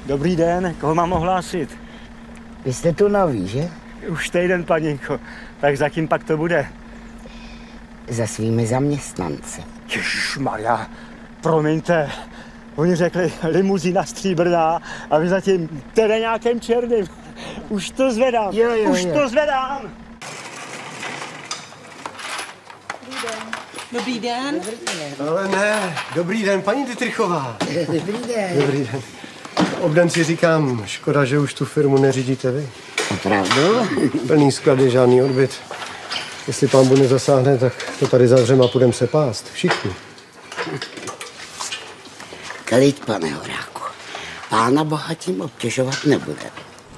Dobrý den, koho mám ohlásit? Vy jste tu nový, že? Už týden, paninko. Tak zatím pak to bude. Za svými zaměstnanci. Ježišmarja, promiňte. Oni řekli limuzína stříbrná a vy zatím teda nějakým černým. Už to zvedám, už to zvedám. Dobrý den. Ale ne, dobrý den, paní Dittrichová. Dobrý den. Dobrý den. Obden si říkám, škoda, že už tu firmu neřídíte vy. Opravdu? Plný sklady, žádný odbyt. Jestli pán Bůh nezasáhne, tak to tady zavřeme a půjdeme se pást. Všichni. Klid, pane Horáku. Pána Boha tím obtěžovat nebude.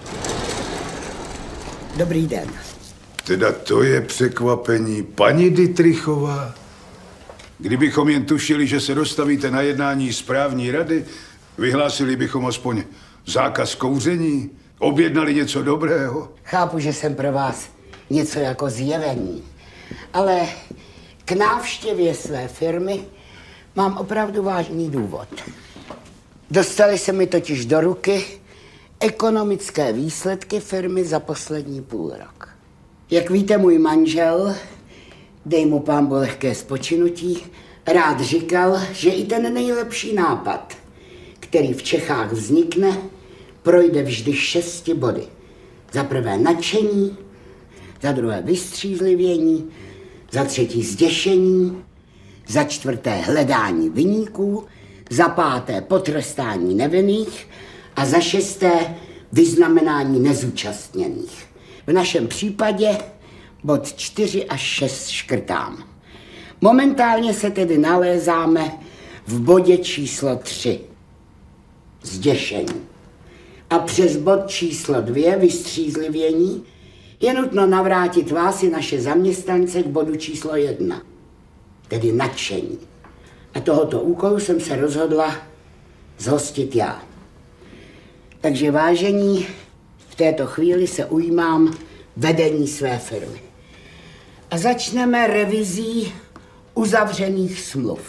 Dobrý den. Teda to je překvapení. Paní Dittrichová, kdybychom jen tušili, že se dostavíte na jednání správní rady, vyhlásili bychom aspoň zákaz kouření, objednali něco dobrého. Chápu, že jsem pro vás něco jako zjevení, ale k návštěvě své firmy mám opravdu vážný důvod. Dostaly se mi totiž do ruky ekonomické výsledky firmy za poslední půl rok. Jak víte, můj manžel, dej mu pán Bůh lehké spočinutí, rád říkal, že i ten nejlepší nápad, který v Čechách vznikne, projde vždy 6 body. Za prvé nadšení, za druhé vystřízlivění, za třetí zděšení, za čtvrté hledání viníků, za páté potrestání nevinných a za šesté vyznamenání nezúčastněných. V našem případě bod 4 až 6 škrtám. Momentálně se tedy nalézáme v bodě číslo 3. Zděšení. A přes bod číslo 2, vystřízlivění, je nutno navrátit vás i naše zaměstnance k bodu číslo 1, tedy nadšení. A tohoto úkolu jsem se rozhodla zhostit já. Takže vážení, v této chvíli se ujímám vedení své firmy. A začneme revizí uzavřených smluv.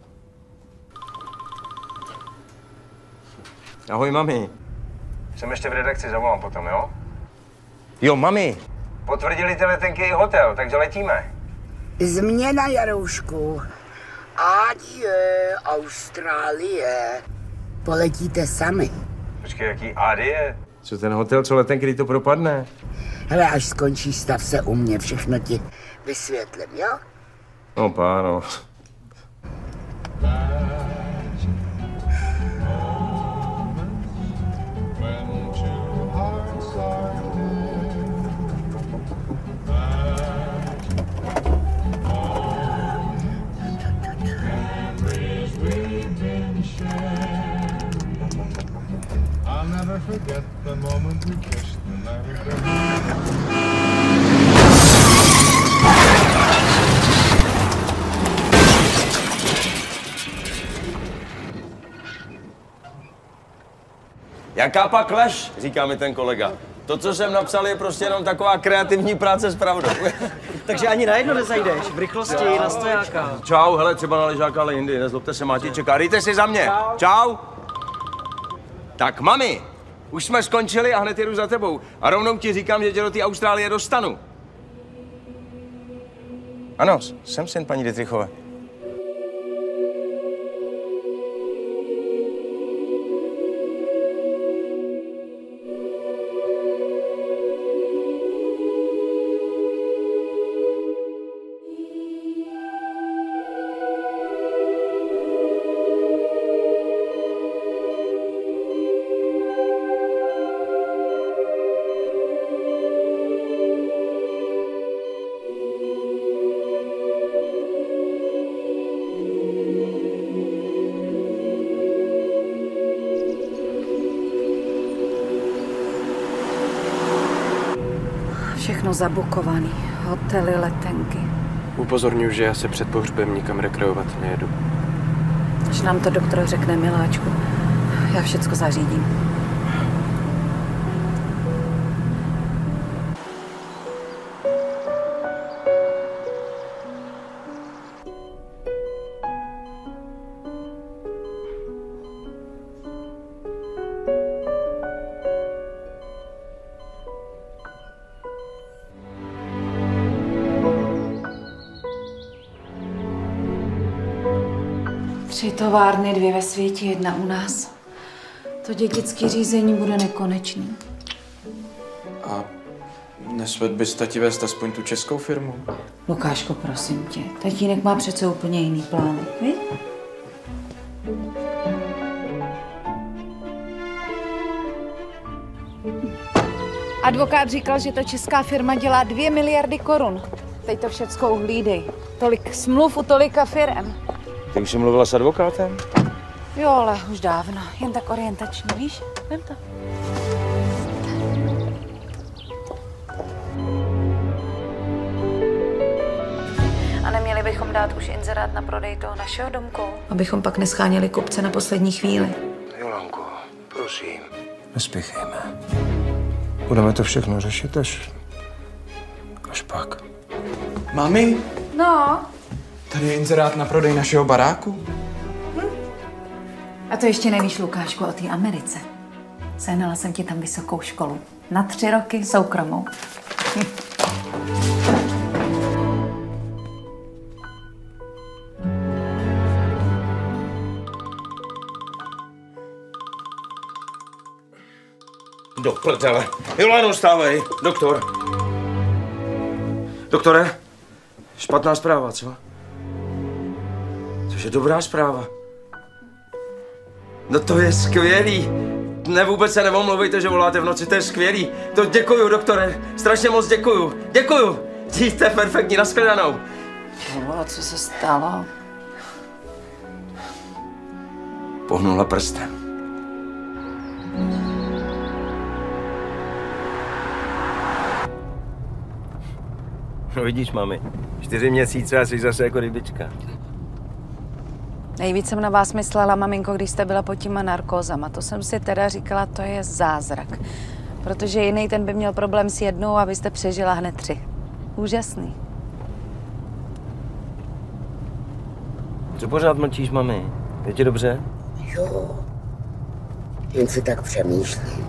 Ahoj, mami. Jsem ještě v redakci, zavolám potom, jo? Jo, mami. Potvrdili ty letenky i hotel, takže letíme. Změna, Jaroušku. Adie, Austrálie. Poletíte sami. Počkej, jaký adie? Co ten hotel, co letenky, kdy to propadne? Hele, až skončí stav se u mě, všechno ti vysvětlím, jo? No, páno. Forget the moment we kissed the night of Jaká pak lež, říká mi ten kolega. To, co jsem napsal, je prostě jenom taková kreativní práce s pravdou. Takže ani na jedno nezajdeš, v rychlosti, na stojáka. Čau, hele, třeba na ležáka, ale jindy, nezlobte se, Máti čeká. Dejte si za mě. Čau. Tak, mami, už jsme skončili a hned jedu za tebou. A rovnou ti říkám, že tě do té Austrálie dostanu. Ano, jsem syn paní Dittrichové. Všechno zabukovaný. Hotely, letenky. Upozorňuji, že já se před pohřbem nikam rekreovat nejedu. Až nám to doktor řekne, miláčku, já všecko zařídím. 3 továrny, 2 ve světě, 1 u nás. To dědické řízení bude nekonečný. A nesvedl bys tati vést aspoň tu českou firmu? Lukáško, prosím tě, tatínek má přece úplně jiný plány, víš? Advokát říkal, že ta česká firma dělá 2 miliardy korun. Teď to všecko uhlídej. Tolik smluv u tolika firem. Ty už jsi mluvila s advokátem? Jo, ale už dávno. Jen tak orientační, víš? Vem to. A neměli bychom dát už inzerát na prodej toho našeho domku? Abychom pak nescháněli kupce na poslední chvíli. Jolanko, prosím. Nespěchejme. Budeme to všechno řešit až pak. Mami, No. tady je inzerát na prodej našeho baráku. A to ještě nevíš, Lukášku, o té Americe. Sehnala jsem ti tam vysokou školu. Na 3 roky soukromou. Do prdele. Jolano, stávej. Doktor. Doktore, špatná zpráva, co? Což je dobrá zpráva. No to je skvělý. Ne, vůbec se neomluvejte, že voláte v noci, to je skvělý. To děkuju, doktore. Strašně moc děkuju. Děkuju. Jste perfektní, nashledanou. No, co se stalo? Pohnula prstem. No vidíš, mami, 4 měsíce a jsi zase jako rybička. Nejvíc jsem na vás myslela, maminko, když jste byla pod těma narkózama. To jsem si teda říkala, to je zázrak. Protože jiný ten by měl problém s 1 a vy jste přežila hned 3. Úžasný. Co pořád mlčíš, mami? Je ti dobře? Jo, jen si tak přemýšlím.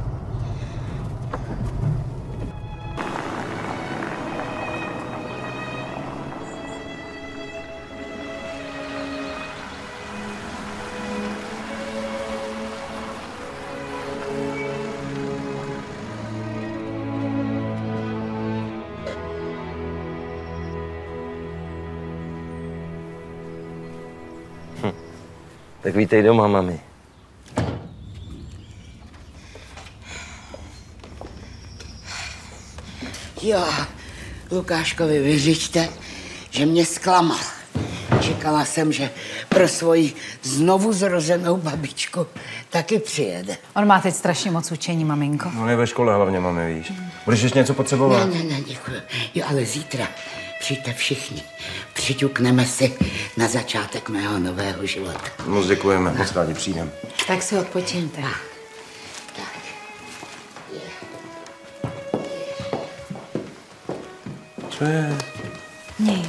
Tak vítej doma, mami. Jo, Lukáškovi vyřiďte, že mě zklamal. Čekala jsem, že pro svoji znovu zrozenou babičku taky přijede. On má teď strašně moc učení, maminko. No je ve škole hlavně, mami, víš. Budeš ještě něco potřebovat? Ne, děkuji. Jo, ale zítra přijďte všichni. Přiťukneme si na začátek mého nového života. Moc děkujeme, moc rádi přijdem. Tak si odpočiňte. Co je? Nic.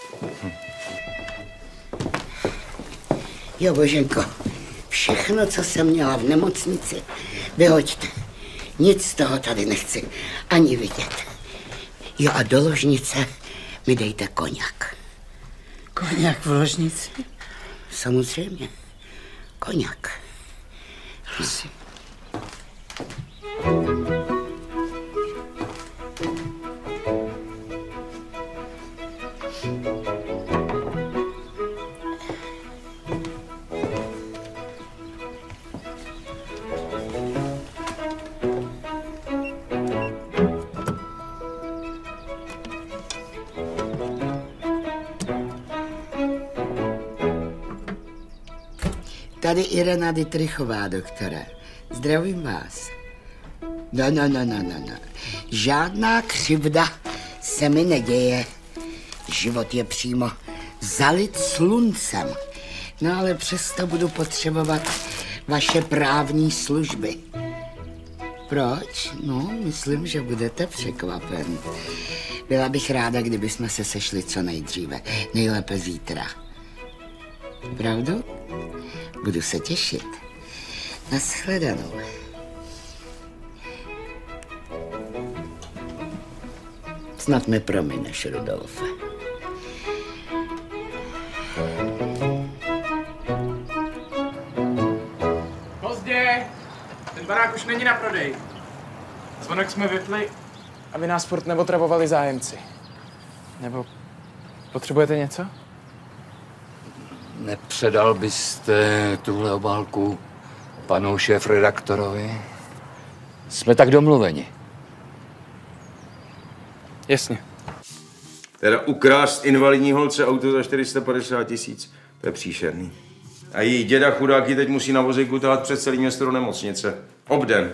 Jo, Boženko, všechno, co jsem měla v nemocnici, vyhoďte. Nic z toho tady nechci ani vidět. Jo, a do ložnice mi dejte koněk. Koněk v ložnici? Samozřejmě. Koněk. Prosím. Tady Irena Dittrichová, doktore. Zdravím vás. No. Žádná křivda se mi neděje. Život je přímo zalit sluncem. No ale přesto budu potřebovat vaše právní služby. Proč? No, myslím, že budete překvapen. Byla bych ráda, kdybychom se sešli co nejdříve. Nejlépe zítra. Pravdu? Budu se těšit. Nashledanou. Snad mi promineš, Rudolfe. barák už není na prodej. Zvonek jsme vypli, aby nás furt neotravovali zájemci. Nebo potřebujete něco? Nepředal byste tuhle obálku panu šéfredaktorovi? Jsme tak domluveni. Jasně. Teda ukrást invalidní holce auto za 450 000, to je příšerný. A její děda chudák ji teď musí na vozíku tahat přes celý město do nemocnice. Obden.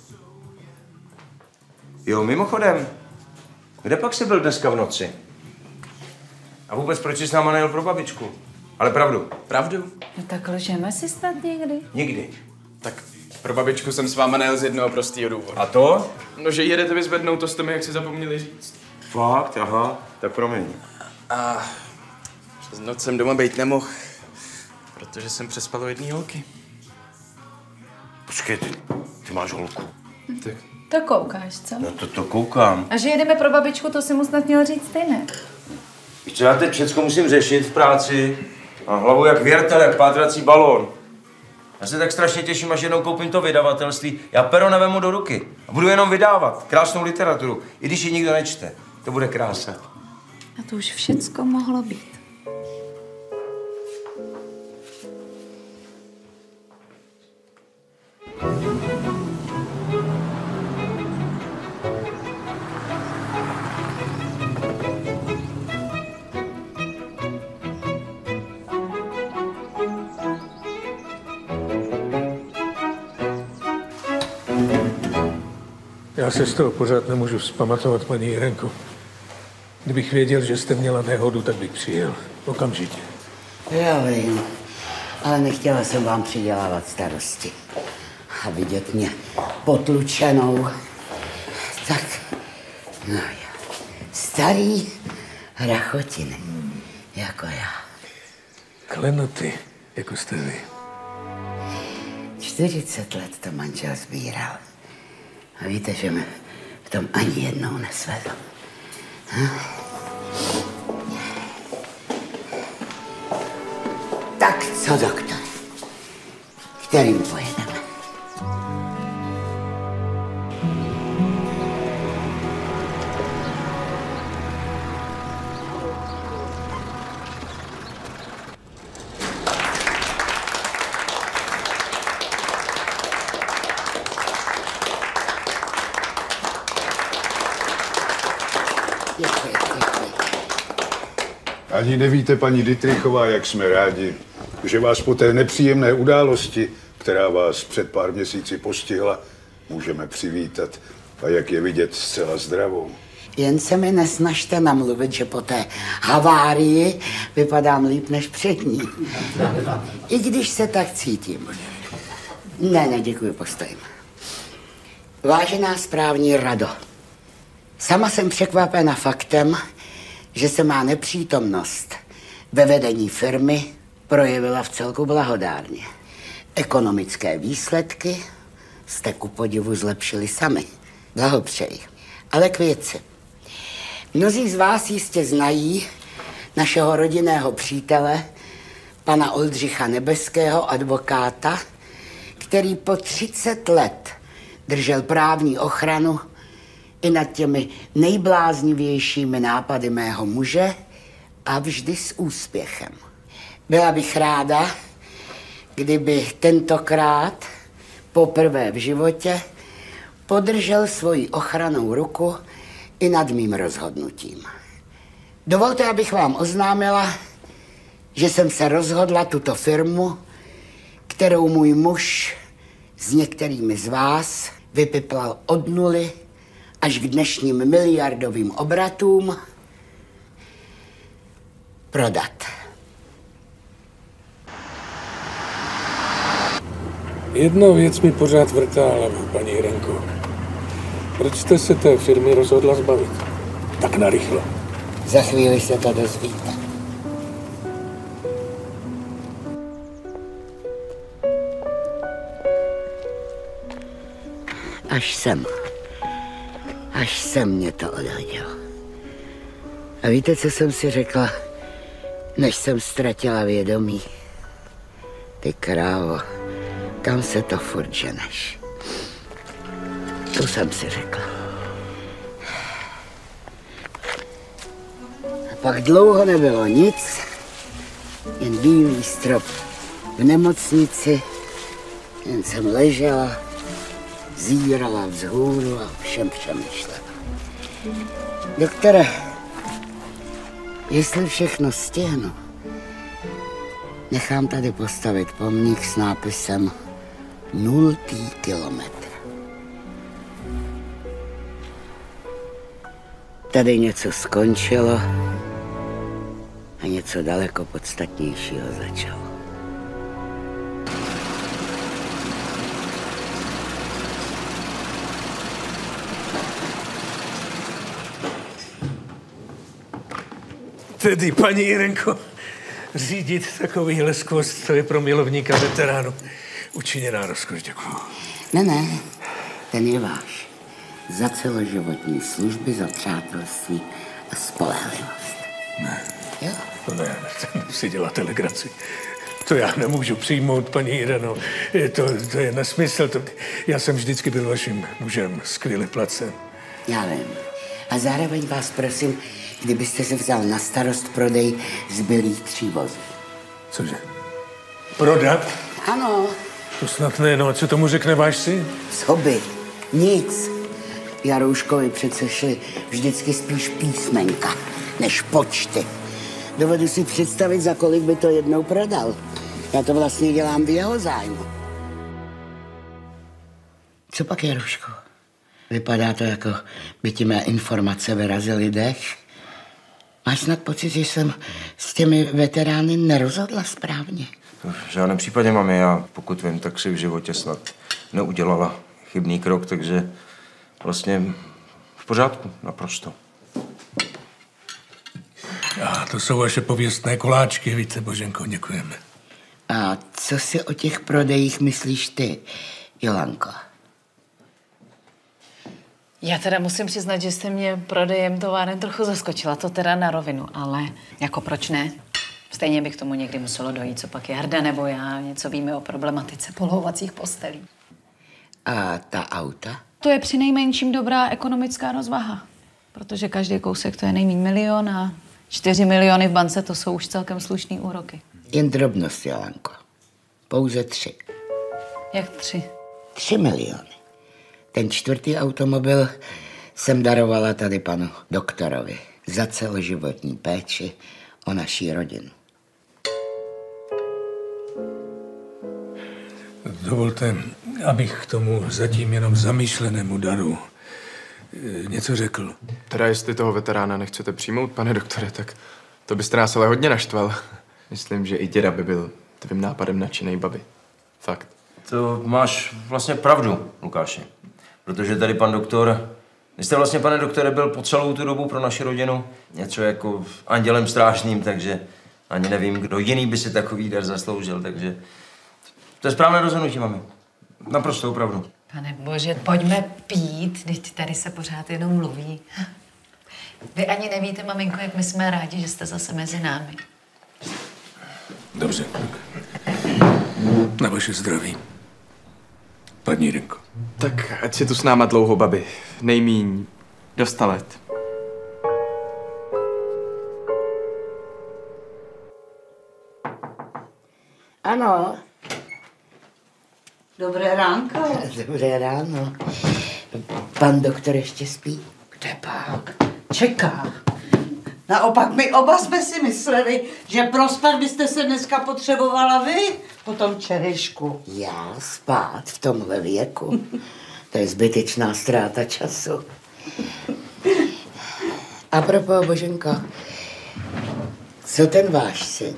Jo, mimochodem, kde pak jsi byl dneska v noci? A vůbec proč jsi s náma nejel pro babičku? Ale pravdu. Pravdu? No tak lžeme si snad někdy? Nikdy. Tak pro babičku jsem s váma nejel z jednoho prostého důvodu. A to? No, že jedete vyzvednout, to jste mi jak si zapomněli říct. Fakt? Aha, tak promiň. A přes noc jsem doma bejt nemohl, protože jsem přespal u jedný holky. Počkej, ty máš holku. Tak. To koukáš, co? No to koukám. A že jedeme pro babičku, to si mu snad měl říct ty, ne? Víš co, já teď všecko musím řešit v práci. Mám hlavu jak věrtel, jak pátrací balón. Já se tak strašně těším, až jednou koupím to vydavatelství. Já pero nevemu do ruky a budu jenom vydávat krásnou literaturu, i když ji nikdo nečte. To bude krása. A to už všecko mohlo být. Já se z toho pořád nemůžu vzpamatovat, paní Jirenko. Kdybych věděl, že jste měla nehodu, tak bych přijel. Okamžitě. Já vím, ale nechtěla jsem vám přidělávat starosti. A vidět mě potlučenou. Tak, no jo. Starý rachotiny, jako já. Klenoty, jako jste vy. 40 let to manžel sbíral. A víte, že mi v tom ani jednou nesvedl. Tak co, doktor? Kterým pojedeme? Ani nevíte, paní Dittrichová, jak jsme rádi, že vás po té nepříjemné události, která vás před pár měsíci postihla, můžeme přivítat a jak je vidět zcela zdravou. Jen se mi nesnažte namluvit, že po té havárii vypadám líp než před ní. I když se tak cítím. Ne, děkuji, postojím. Vážená správní rado, sama jsem překvapena faktem, že se má nepřítomnost ve vedení firmy projevila v celku blahodárně. Ekonomické výsledky jste ku podivu zlepšili sami. Blahopřeji. Ale k věci. Mnozí z vás jistě znají našeho rodinného přítele, pana Oldřicha Nebeského, advokáta, který po 30 let držel právní ochranu i nad těmi nejbláznivějšími nápady mého muže a vždy s úspěchem. Byla bych ráda, kdyby tentokrát poprvé v životě podržel svoji ochrannou ruku i nad mým rozhodnutím. Dovolte, abych vám oznámila, že jsem se rozhodla tuto firmu, kterou můj muž s některými z vás vypiplal od nuly až k dnešním miliardovým obratům, prodat. Jedna věc mi pořád vrtá hlavu, paní Jirenko. Proč jste se té firmy rozhodla zbavit? Tak narychlo. Za chvíli se to dozvíte. Až sem mě to odhodilo. A víte, co jsem si řekla, než jsem ztratila vědomí? Ty krávo, kam se to furt ženeš? To jsem si řekla. A pak dlouho nebylo nic, jen bílý strop v nemocnici. Jen jsem ležela, zírala vzhůru a všem myšlela. Doktore, jestli všechno stihnu, nechám tady postavit pomník s nápisem 0. kilometr. Tady něco skončilo a něco daleko podstatnějšího začalo. Tedy, paní Jirenko, řídit takovýhle skvost, to je pro milovníka veteránu učiněná rozkoš. Děkuju. Ne, ten je váš. Za celoživotní služby, za přátelství a spolehlivost. Ne. Jo? Ne, si děláte legraci. To já nemůžu přijmout, paní Ireno. To je nesmysl. Já jsem vždycky byl vaším mužem, skvěle placen. Já vím. A zároveň vás prosím, kdybyste se vzal na starost prodej zbylých 3 vozů. Cože? Prodat? Ano. To snad ne, no a co tomu řekne váš syn? Co by? Nic. Jarouškovi přece šli vždycky spíš písmenka, než počty. Dovedu si představit, za kolik by to jednou prodal. Já to vlastně dělám v jeho zájmu. Co pak, Jarouško? Vypadá to, jako by ti mé informace vyrazily dech. Máš snad pocit, že jsem s těmi veterány nerozhodla správně? V žádném případě, mami, já pokud vím, tak si v životě snad neudělala chybný krok, takže vlastně v pořádku, naprosto. A to jsou vaše pověstné koláčky, víte, Boženko, děkujeme. A co si o těch prodejích myslíš ty, Jolanko? Já teda musím přiznat, že jste mě prodejem továren trochu zaskočila, to teda na rovinu, ale jako proč ne? Stejně by k tomu někdy muselo dojít, co pak Jarda nebo já něco víme o problematice polohovacích postelí. A ta auta? To je přinejmenším dobrá ekonomická rozvaha, protože každý kousek to je nejméně 1 milion a 4 miliony v bance to jsou už celkem slušný úroky. Jen drobnost, Jolanko. Pouze 3. Jak 3? 3 miliony. Ten 4. automobil jsem darovala tady panu doktorovi za celoživotní péči o naší rodinu. Dovolte, abych k tomu zatím jenom zamýšlenému daru něco řekl. Teda jestli toho veterána nechcete přijmout, pane doktore, tak to byste nás ale hodně naštval. Myslím, že i děda by byl tvým nápadem nadšenej babi. Fakt. To máš vlastně pravdu, Lukáši. Protože tady pan doktor, vy jste vlastně, pane doktore, byl po celou tu dobu pro naši rodinu něco jako andělem strážným, takže ani nevím, kdo jiný by si takový dar zasloužil, takže to je správné rozhodnutí, mami. Naprosto opravdu. Pane bože, pojďme pít, teď tady se pořád jenom mluví. Vy ani nevíte, maminko, jak my jsme rádi, že jste zase mezi námi. Dobře, tak. Na vaše zdraví. Paní Jirenko. Tak ať si tu s náma dlouho, babi. Nejmíň do 100 let. Ano. Dobré ránko. Dobré ráno. Pan doktor ještě spí? Kde pak? Čeká. Naopak my oba jsme si mysleli, že prospat byste se dneska potřebovala vy po tom čerešku. Já spát v tomhle věku? To je zbytečná ztráta času. A propos, Boženko, co ten váš syn?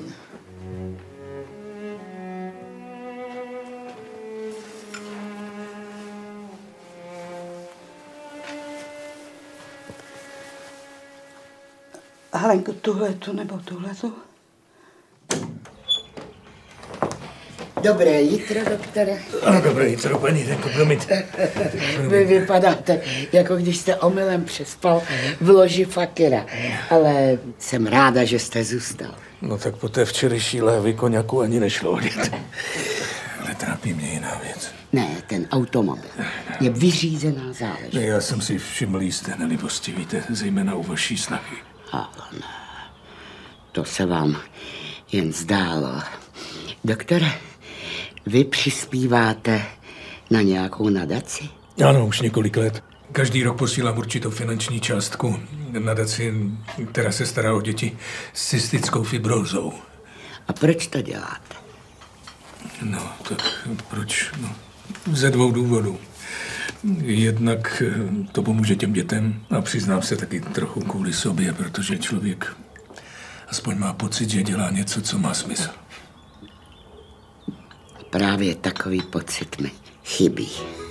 Helenko, tuhletu nebo tuhletu? Dobré jitro, doktore. Dobré jitro, paní Jirenko, promiňte. Vy vypadáte, jako když jste omylem přespal v loži fakira. Ale jsem ráda, že jste zůstal. No tak po té včerejší lévy koněku ani nešlo odjet. Trápí mě jiná věc. Ne, ten automobil je vyřízená záležitost. Já jsem si všiml jisté nelibosti, víte, zejména u vaší snahy. Ale ne, to se vám jen zdálo. Doktore, vy přispíváte na nějakou nadaci? Ano, už několik let. Každý rok posílám určitou finanční částku nadaci, která se stará o děti s cystickou fibrózou. A proč to děláte? No, tak proč? No, ze 2 důvodů. Jednak to pomůže těm dětem a přiznám se taky trochu kvůli sobě, protože člověk aspoň má pocit, že dělá něco, co má smysl. Právě takový pocit mi chybí.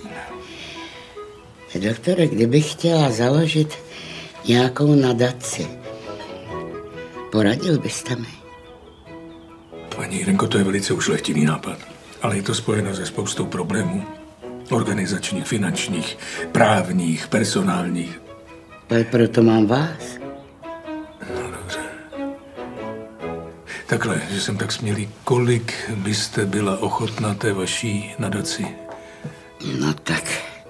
Doktore, kdybych chtěla založit nějakou nadaci, poradil byste mi? Paní Jirenko, to je velice ušlechtilý nápad, ale je to spojeno se spoustou problémů. Organizačních, finančních, právních, personálních. Ale proto mám vás. No, dobře. Takhle, že jsem tak smělý, kolik byste byla ochotná té vaší nadaci? No tak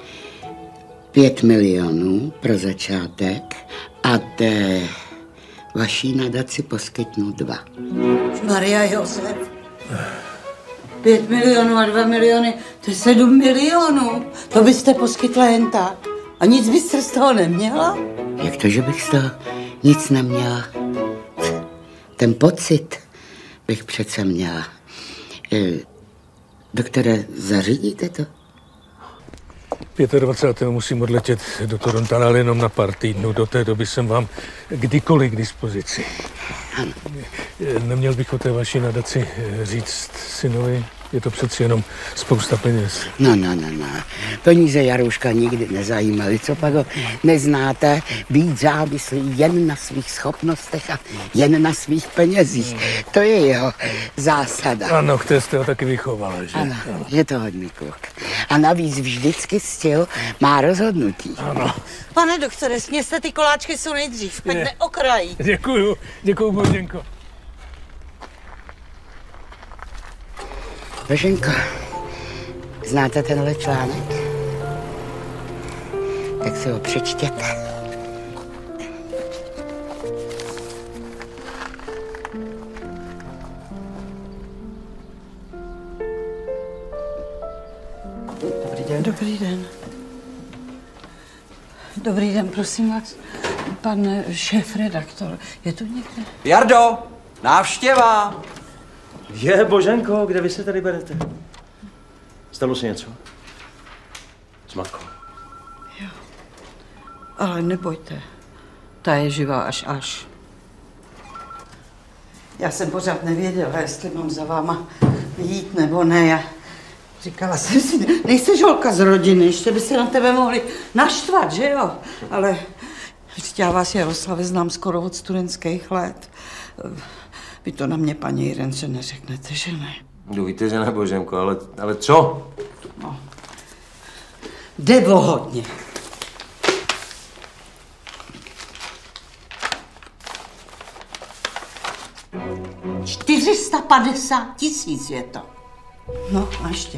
5 milionů pro začátek a té vaší nadaci poskytnu 2. Maria Josef. 5 milionů a 2 miliony, to je 7 milionů. To byste poskytla jen tak. A nic byste z toho neměla? Jak to, že bych z toho nic neměla? Ten pocit bych přece měla. Doktore, zařídíte to? 25. musím odletět do Toronto, ale jenom na pár týdnů. Do té doby jsem vám kdykoliv k dispozici. Ano. Neměl bych o té vaší nadaci říct synovi? Je to přeci jenom spousta peněz. No. Peníze Jarouška nikdy nezajímaly. Co pak ho neznáte, být závislý jen na svých schopnostech a jen na svých penězích. To je jeho zásada. Ano, které jste ho taky vychovala, že? Ano, je to hodný kluk. A navíc vždycky styl má rozhodnutí. Ano. Pane doktore, sněste ty koláčky co nejdřív, ať neokrají. Děkuju, Boženko. Boženko, znáte tenhle článek? Tak si ho přečtěte. Dobrý den. Dobrý den. Dobrý den, prosím vás. Pan šéfredaktor, je tu někde? Jardo, návštěva! Je, Boženko, kde vy se tady berete? Stalo se něco? S matkou? Jo. Ale nebojte, ta je živá až. Já jsem pořád nevěděla, jestli mám za váma jít nebo ne. Já říkala jsem si, nejste žolka z rodiny, ještě by se na tebe mohli naštvat, že jo? Ale já vás, Jaroslave, znám skoro od studentských let. Vy to na mě, paní Jirence, neřeknete, že ne? No víte, že ne, Boženko, ale co? No. Jde o hodně. 450 000 je to. No a ještě.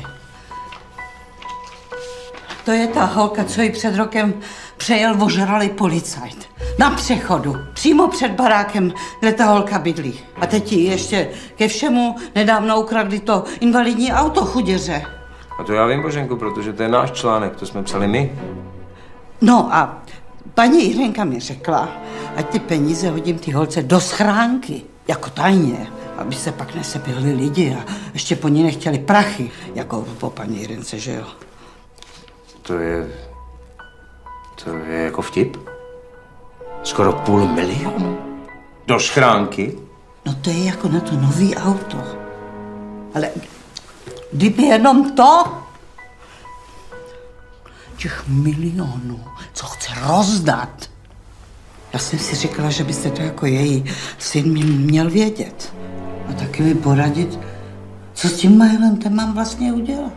To je ta holka, co ji před rokem přejel ožralý policajt. Na přechodu, přímo před barákem, kde ta holka bydlí. A teď jí ještě ke všemu nedávno ukradli to invalidní auto, chuděře. A to já vím, Boženko, protože to je náš článek, to jsme psali my. No a paní Jirenka mi řekla, ať ty peníze hodím ty holce do schránky, jako tajně, aby se pak nesepěli lidi a ještě po ní nechtěli prachy, jako po paní Jirence, že jo? To je jako vtip? Skoro 500 000? Do schránky? No to je jako na to nový auto. Ale kdyby jenom to, těch milionů, co chce rozdat. Já jsem si říkala, že byste to jako její syn měl vědět. A taky mi poradit, co s tím majelentem mám vlastně udělat.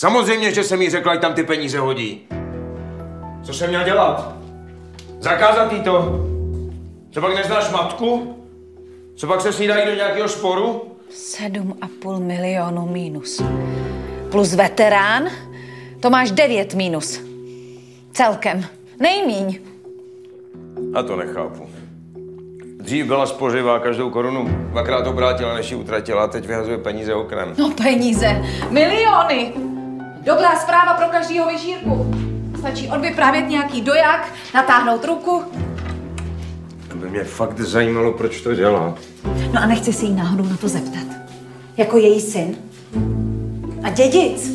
Samozřejmě, že jsem jí řekla, ať tam ty peníze hodí. Co jsem měl dělat? Zakázat jí to? Co pak neznáš matku? Co pak se s ní dají do nějakého sporu? 7,5 milionu mínus. Plus veterán, to máš 9 mínus. Celkem. Nejmíň. A to nechápu. Dřív byla spořivá, každou korunu dvakrát obrátila, než ji utratila, a teď vyhazuje peníze oknem. No peníze. Miliony. Dobrá zpráva pro každýho vyžírku. Stačí odvyprávět nějaký doják, natáhnout ruku. To by mě fakt zajímalo, proč to dělá. No a nechci se jí náhodou na to zeptat. Jako její syn. A dědic.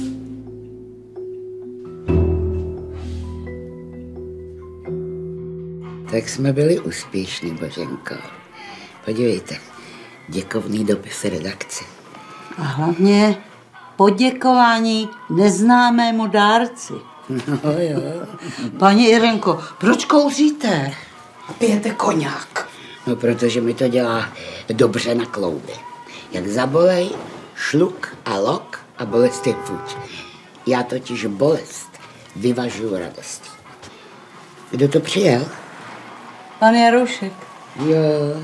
Tak jsme byli úspěšní, Boženko. Podívejte, děkovný dopis redakce. A hlavně poděkování neznámému dárci. No jo. Paní Irenko, proč kouříte? A pijete koňák? No, protože mi to dělá dobře na klouby. Jak zabolej, šluk a lok a bolest je fuč. Já totiž bolest vyvažuju radostí. Kdo to přijel? Pan Jaroušek. Jo.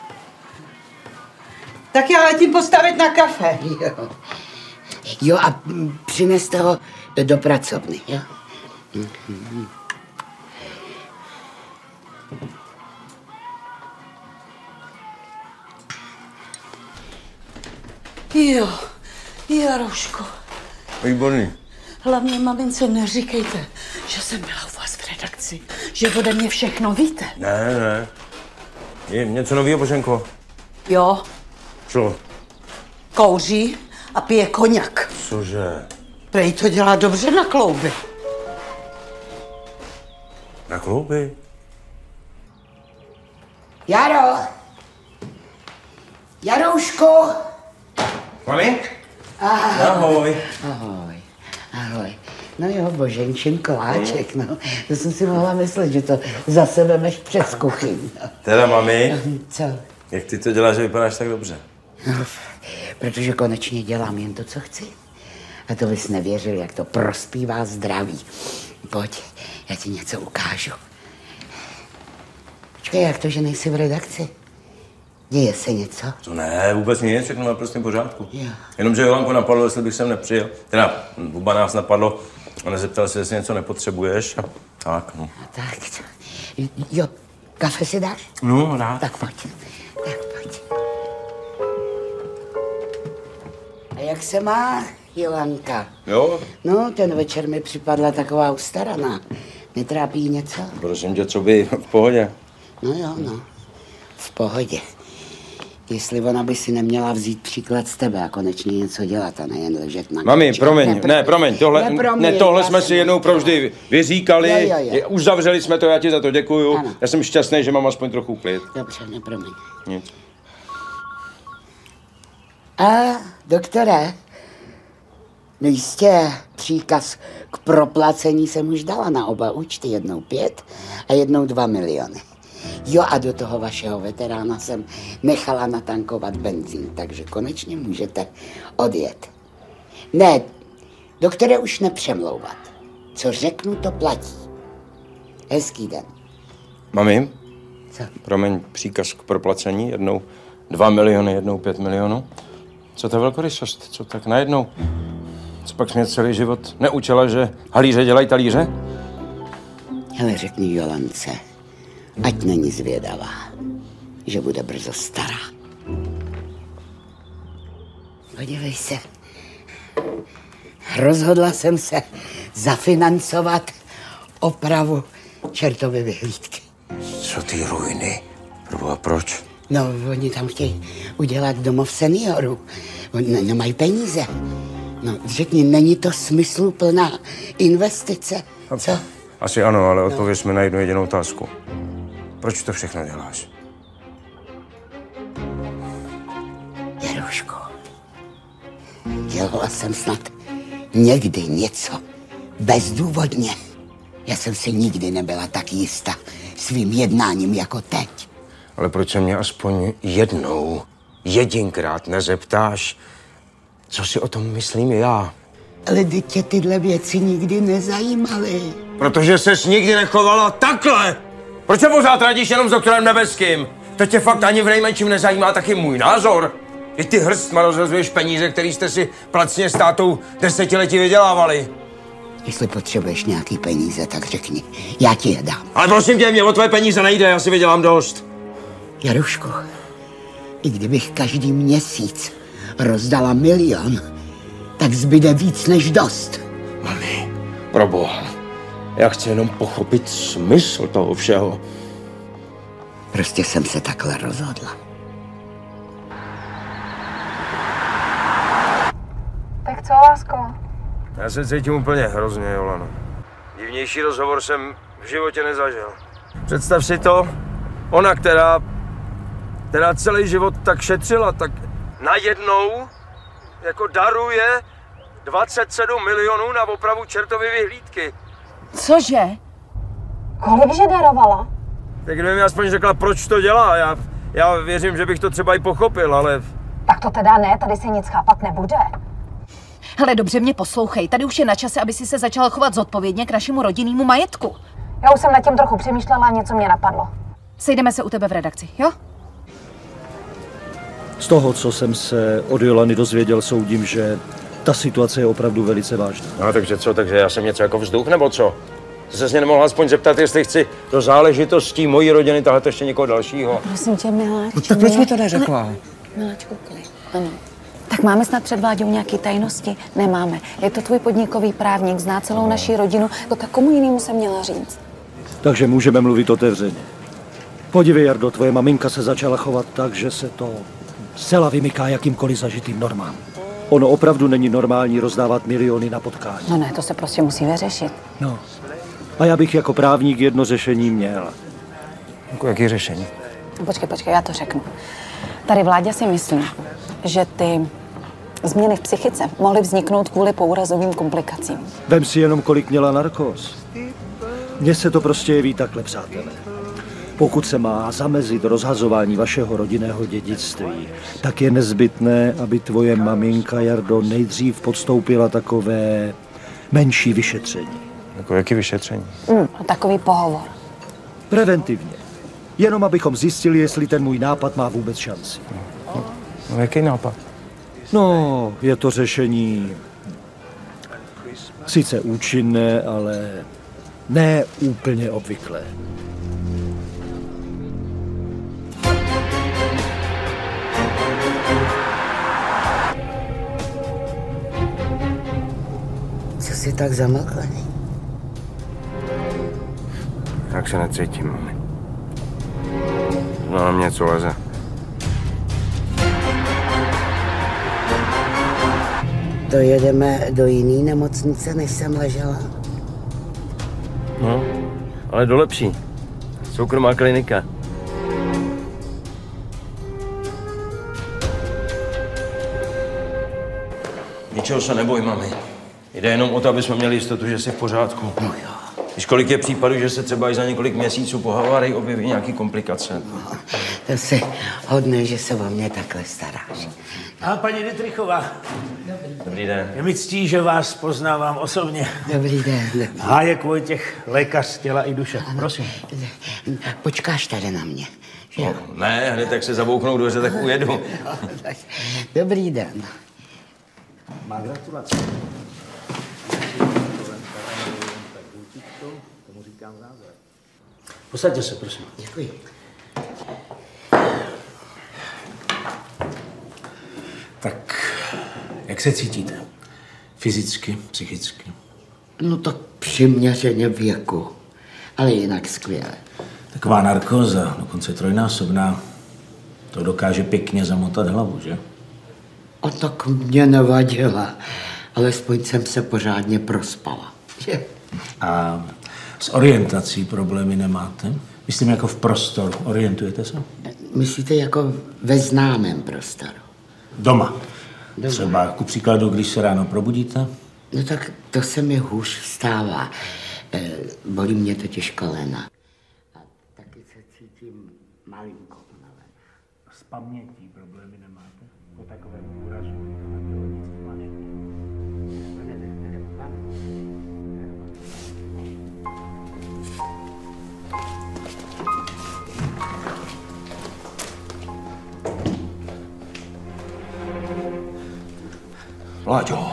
Tak já letím postavit na kafe. Jo. Jo, a přineste ho do pracovny, jo? Jo, Jarouško. Výborný. Hlavně mamince neříkejte, že jsem byla u vás v redakci, že ode mě všechno víte. Ne. Je něco nového, Boženko? Jo, Co? kouří a pije koňak. Cože? Prej to dělá dobře na klouby. Na klouby? Jaro! Jarouško! Mami? Ahoj. Ahoj. No jo, Boženčin koláček, no. To jsem si mohla myslet, že to zase vemeš přes kuchyň. No. Teda, mami? Co? Jak ty to děláš, že vypadáš tak dobře? No, protože konečně dělám jen to, co chci. A to bys nevěřil, jak to prospívá zdraví. Pojď, já ti něco ukážu. Počkej, jak to, že nejsi v redakci? Děje se něco? To ne, vůbec nic, všechno má prostě v pořádku. Jo. Jenomže Jolanku napadlo, jestli bych sem nepřijel. Teda, oba nás napadlo, a nezeptal se, jestli něco nepotřebuješ. A tak, no. Tak, jo, kafe si dáš? No, rád. Tak pojď. A jak se má Jolanka? Jo? No, ten večer mi připadla taková ustaraná. Netrápí jí něco? Prosím tě, co by, v pohodě. No jo, no. V pohodě. Jestli ona by si neměla vzít příklad z tebe a konečně něco dělat a nejen ležet na Mami, gauči. promiň, tohle jsme si jednou provždy vyříkali, Jo. uzavřeli jsme to, já ti za to děkuju. Ano. Já jsem šťastný, že mám aspoň trochu klid. Dobře, nepromiň. Nic. A, doktore, no jistě, příkaz k proplacení jsem už dala na oba účty, jednou 5 a jednou 2 miliony. Jo, a do toho vašeho veterána jsem nechala natankovat benzín, takže konečně můžete odjet. Ne, doktore, už nepřemlouvat. Co řeknu, to platí. Hezký den. Mami? Co? Promiň, příkaz k proplacení, jednou 2 miliony, jednou 5 milionů. Co to velkorysost? Co tak najednou? Co pak mě celý život neučila, že halíře dělají talíře? Hele, řekni Jolance, ať není zvědavá, že bude brzo stará. Podívej se. Rozhodla jsem se zafinancovat opravu čertovy vyhlídky. Co ty ruiny? Proboha, proč? No, oni tam chtějí udělat domov seniorů. Oni nemají peníze. No, řekni, není to smysluplná investice? Co? Asi ano, ale odpověz mi na jednu jedinou otázku. Proč to všechno děláš? Jarouško, dělala jsem snad někdy něco bezdůvodně. Já jsem si nikdy nebyla tak jistá svým jednáním jako teď. Ale proč se mě aspoň jedinkrát nezeptáš, co si o tom myslím já? Ale tě tyhle věci nikdy nezajímaly. Protože ses nikdy nechovala takhle. Proč se pořád radíš jenom s doktorem Nebeským? To tě fakt ani v nejmenším nezajímá taky můj názor. I ty hrstma rozhazuješ peníze, který jste si pracně s tátou desetiletí vydělávali. Jestli potřebuješ nějaký peníze, tak řekni. Já ti je dám. Ale prosím tě, mě o tvoje peníze nejde, já si vydělám dost. Jarušku, i kdybych každý měsíc rozdala 1 000 000, tak zbyde víc než dost. Mami, proboha, já chci jenom pochopit smysl toho všeho. Prostě jsem se takhle rozhodla. Tak co, lásko? Já se cítím úplně hrozně, Jolano. Divnější rozhovor jsem v životě nezažil. Představ si to, ona, která celý život tak šetřila, tak najednou jako daruje 27 milionů na opravu čertovy vyhlídky. Cože? Kolikže darovala? Tak kdyby mi aspoň řekla, proč to dělá, já věřím, že bych to třeba i pochopil, ale... Tak to teda ne, tady se nic chápat nebude. Hele, dobře mě poslouchej, tady už je na čase, aby si se začal chovat zodpovědně k našemu rodinnému majetku. Já už jsem nad tím trochu přemýšlela a něco mě napadlo. Sejdeme se u tebe v redakci, jo? Z toho, co jsem se od Jolany dozvěděl, soudím, že ta situace je opravdu velice vážná. No takže co, takže já jsem něco jako vzduch, nebo co? Ty ses mě nemohla aspoň zeptat, jestli chci do záležitostí mojí rodiny tahle ještě někoho dalšího. Prosím tě, miláčku. No tak proč mi to neřekla? Miláčku, klid. Ano. Tak máme snad před Vláďou nějaký tajnosti? Nemáme. Je to tvůj podnikový právník, zná celou naší rodinu. To tak komu jinému jsem měla říct? Takže můžeme mluvit otevřeně. Podívej, Jardo, tvoje maminka se začala chovat tak, že se to zcela vymyká jakýmkoliv zažitým normám. Ono opravdu není normální rozdávat miliony na potkání. No ne, to se prostě musí vyřešit. No. A já bych jako právník jedno řešení měl. Jaký řešení? Počkej, já to řeknu. Tady Vláďa si myslí, že ty změny v psychice mohly vzniknout kvůli pourazovým komplikacím. Vem si jenom, kolik měla narkóz. Mně se to prostě jeví takhle, přátelé. Pokud se má zamezit rozhazování vašeho rodinného dědictví, tak je nezbytné, aby tvoje maminka, Jardo, nejdřív podstoupila takové menší vyšetření. Jako jaký vyšetření? Takový pohovor. Preventivně. Jenom abychom zjistili, jestli ten můj nápad má vůbec šanci. No jaký nápad? No, je to řešení sice účinné, ale ne úplně obvyklé. Co jsi tak zamlklený? Jak se necítím, mami. No na mě co leze. To jedeme do jiný nemocnice, než jsem ležela. No, ale do lepší. Soukromá klinika. Ničeho se neboj, mami. Jde jenom o to, aby jsme měli jistotu, že jsi v pořádku. No jo. Víš, kolik je případů, že se třeba i za několik měsíců po havárii objeví nějaký komplikace? To jsi hodný, že se o mě takhle staráš. A paní Dittrichová. Dobrý den. Je mi ctí, že vás poznávám osobně. Dobrý den. Hájek Vojtěch, lékař těla i duše. Prosím. Počkáš tady na mě. Že? No, ne, hned jak se zabouknou dveře, tak ujedu. Dobrý den. Má gratulace. Posaďte se, prosím. Děkuji. Tak, jak se cítíte? Fyzicky, psychicky? No tak přiměřeně věku, ale jinak skvěle. Taková narkóza, dokonce trojnásobná, to dokáže pěkně zamotat hlavu, že? A tak mě nevadila, alespoň jsem se pořádně prospala. Že? A s orientací problémy nemáte? Myslím jako v prostoru. Orientujete se? Myslíte jako ve známém prostoru? Doma. Třeba ku příkladu, když se ráno probudíte? No tak to se mi hůř vstává. Bolí mě totiž kolena. A taky se cítím malinko unavená. S pamětí problémy nemáte? Po takovém úrazu? Vláďo.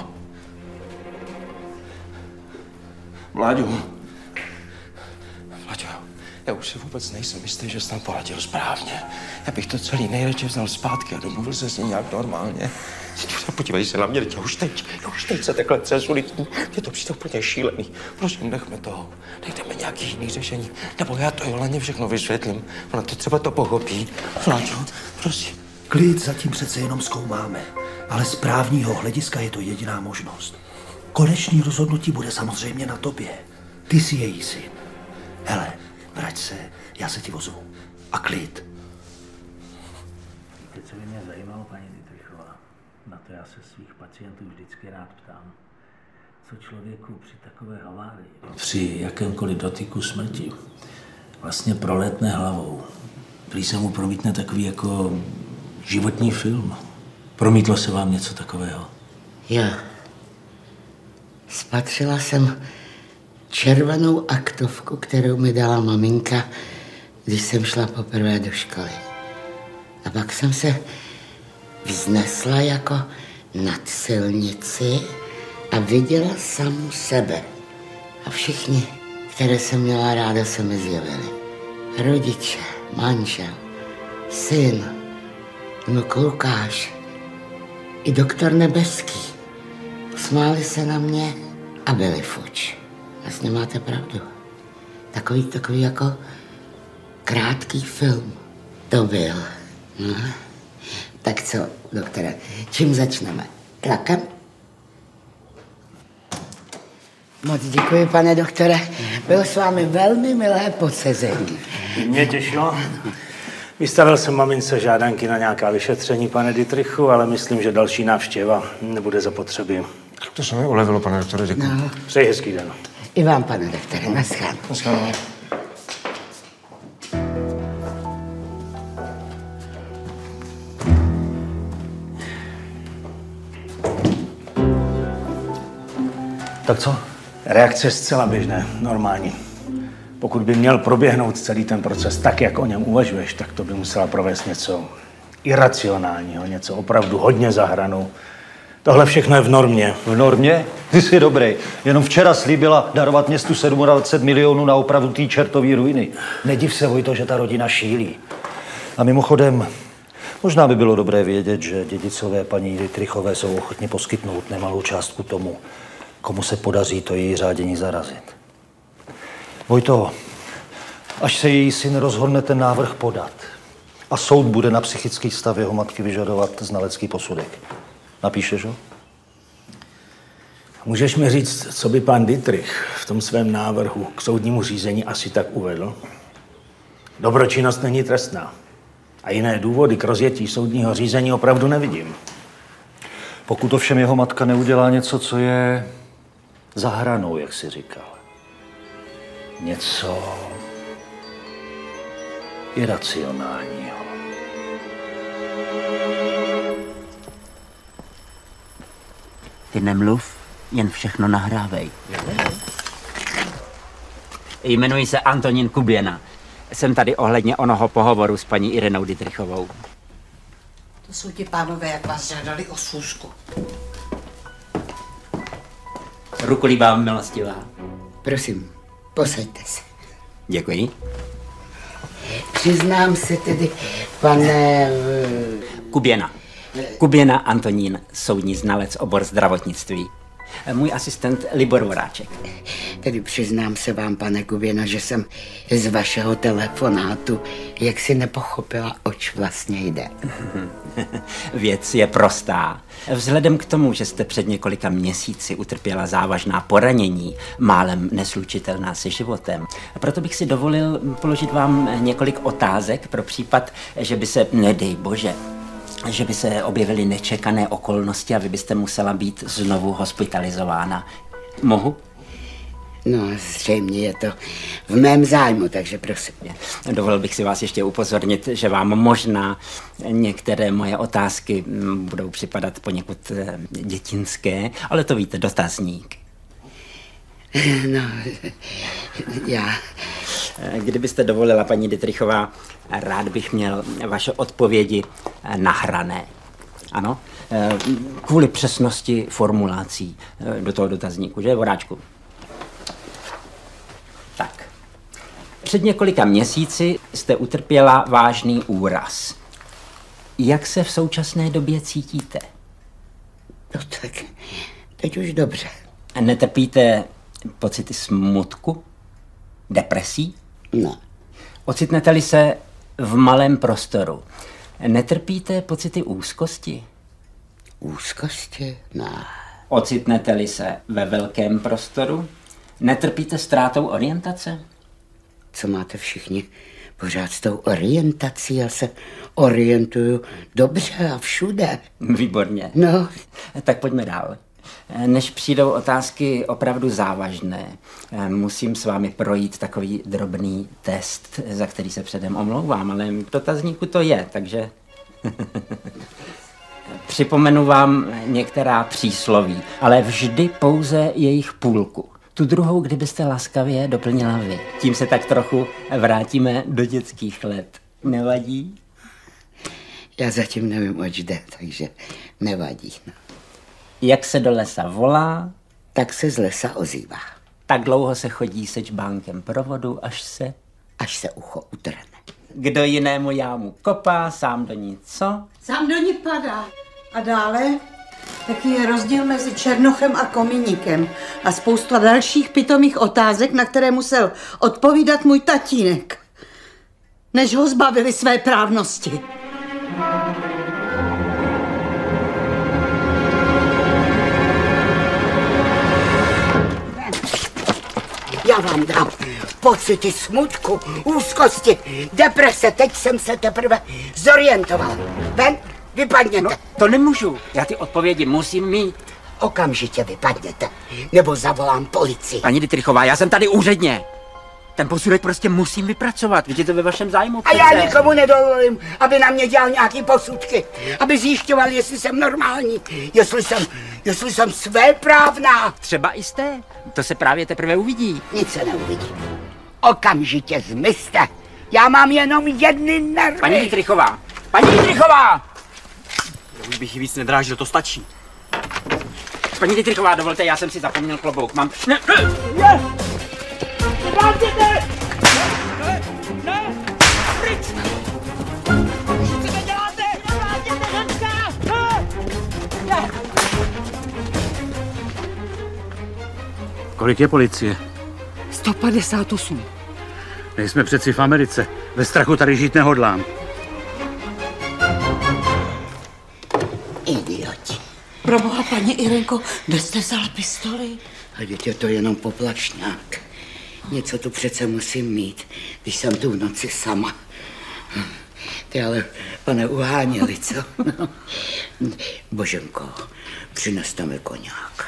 Vláďo. Vláďo, já už si vůbec nejsem jistý, že jsi tam poradil správně. Já bych to celý nejradši vzal zpátky a domluvil se s ní nějak normálně. Podívej se na mě, už teď se takhle třesu, mě to přijde úplně šílený. Prosím, nechme toho. Najdeme nějaký jiný řešení. Nebo já to Jolaně všechno vysvětlím. Ona to třeba to pochopí. Vláďo, prosím. Klid zatím přece jenom zkoumáme. Ale z právního hlediska je to jediná možnost. Konečný rozhodnutí bude samozřejmě na tobě. Ty jsi její syn. Hele, vrať se, já se ti ozvu. A klid. Víte, co by mě zajímalo, paní Dittrichová? Na to já se svých pacientů vždycky rád ptám. Co člověku při takové havárii, při jakémkoliv dotyku smrti, vlastně prolétne hlavou. Prý se mu promítne takový jako životní film. Promítlo se vám něco takového? Jo. Spatřila jsem červenou aktovku, kterou mi dala maminka, když jsem šla poprvé do školy. A pak jsem se vznesla jako nad silnici a viděla samu sebe. A všichni, které jsem měla ráda, se mi zjevili. Rodiče, manžel, syn, vnuk Lukáš i doktor Nebeský. Smáli se na mě a byli fuč. Vlastně máte pravdu. Takový jako krátký film to byl. No. Tak co, doktore, čím začneme? Tlakem? Moc děkuji, pane doktore. Bylo s vámi velmi milé posezení. Mě těšilo. Vystavil jsem mamince žádanky na nějaká vyšetření, pane Dittrichu, ale myslím, že další návštěva nebude zapotřebí. To se mi ulevilo, pane doktore, děkuji. No. Přeji hezký den. I vám, pane doktore, naschledanou. Naschledanou. Tak co? Reakce zcela běžné, normální. Pokud by měl proběhnout celý ten proces tak, jak o něm uvažuješ, tak to by musela provést něco iracionálního, něco opravdu hodně za hranou. Tohle všechno je v normě. V normě? Ty jsi dobrý. Jenom včera slíbila darovat městu 27 milionů na opravu té čertový ruiny. Nediv se, Vojto, že ta rodina šílí. A mimochodem, možná by bylo dobré vědět, že dědicové paní Dittrichové jsou ochotni poskytnout nemalou částku tomu, komu se podaří to její řádění zarazit. Vojto, až se její syn rozhodne ten návrh podat a soud bude na psychický stav jeho matky vyžadovat znalecký posudek, napíšeš ho? Můžeš mi říct, co by pan Dittrich v tom svém návrhu k soudnímu řízení asi tak uvedl? Dobročinnost není trestná. A jiné důvody k rozjetí soudního řízení opravdu nevidím. Pokud ovšem jeho matka neudělá něco, co je za hranou, jak jsi říkal. Něco iracionálního. Ty nemluv, jen všechno nahrávej. Jmenuji se Antonín Kuběna. Jsem tady ohledně onoho pohovoru s paní Irenou Dittrichovou. To jsou ti pánové, jak vás žádali o služku. Rukolíbá milostivá. Prosím, posaďte se. Děkuji. Přiznám se tedy, pane... Kuběna. Kuběna Antonín, soudní znalec, obor zdravotnictví. Můj asistent Libor Voráček. Tedy přiznám se vám, pane Kuběna, že jsem z vašeho telefonátu jaksi nepochopila, oč vlastně jde. Věc je prostá. Vzhledem k tomu, že jste před několika měsíci utrpěla závažná poranění, málem neslučitelná se životem, proto bych si dovolil položit vám několik otázek pro případ, že by se, nedej bože, že by se objevily nečekané okolnosti a vy byste musela být znovu hospitalizována. Mohu? No, zřejmě je to v mém zájmu, takže prosím. Dovolil bych si vás ještě upozornit, že vám možná některé moje otázky budou připadat poněkud dětinské, ale to víte, dotazník. No, já. Kdybyste dovolila, paní Dittrichová, rád bych měl vaše odpovědi nahrané. Ano? Kvůli přesnosti formulací do toho dotazníku, že, Voráčku? Tak. Před několika měsíci jste utrpěla vážný úraz. Jak se v současné době cítíte? No tak, teď už dobře. Netrpíte pocity smutku? Depresí? No. Ocitnete-li se v malém prostoru, netrpíte pocity úzkosti? Úzkosti? Ne. Ocitnete-li se ve velkém prostoru, netrpíte ztrátou orientace? Co máte všichni pořád s tou orientací? Já se orientuju dobře a všude. Výborně. No. Tak pojďme dál. Než přijdou otázky opravdu závažné, musím s vámi projít takový drobný test, za který se předem omlouvám, ale v dotazníku to je, takže... Připomenu vám některá přísloví, ale vždy pouze jejich půlku. Tu druhou, kdybyste laskavě doplnila vy. Tím se tak trochu vrátíme do dětských let. Nevadí? Já zatím nevím, oč jde, takže nevadí. No. Jak se do lesa volá, tak se z lesa ozývá. Tak dlouho se chodí se čbánkem provodu, až se ucho utrhne. Kdo jinému jámu kopá, sám do ní co? Sám do ní padá. A dále? Taký je rozdíl mezi Černochem a Komíníkem a spousta dalších pitomých otázek, na které musel odpovídat můj tatínek, než ho zbavili své právnosti. Já vám dám pocity smutku, úzkosti, deprese. Teď jsem se teprve zorientoval. Ven, vypadněte. No, to nemůžu. Já ty odpovědi musím mít. Okamžitě vypadněte, nebo zavolám policii. Paní Dittrichová, já jsem tady úředně. Ten posudek prostě musím vypracovat. Vidíte, to ve vašem zájmu. A já nikomu nedovolím, aby na mě dělal nějaký posudky. Aby zjišťoval, jestli jsem normální, jestli jsem svéprávná. Třeba i jste. To se právě teprve uvidí. Nic se neuvidí. Okamžitě zmizte. Já mám jenom jedny nervy. Paní Dittrichová! Paní Dittrichová! Já už bych ji víc nedrážil, to stačí. Paní Dittrichová, dovolte, já jsem si zapomněl klobouk. Mám... Ne! Vrátěte! Ne! Pryč! Co to děláte? Vrátěte, ženská! Ne! Kolik je policie? 158. Nejsme přeci v Americe. Ve strachu tady žít nehodlám. Idioti. Proboha, paní Irenko, kde jste vzala pistoli? A teď je to jenom poplašňák. Něco tu přece musím mít, když jsem tu v noci sama. Ty ale, pane, uháněli, co? No. Boženko, přineste mi koňák.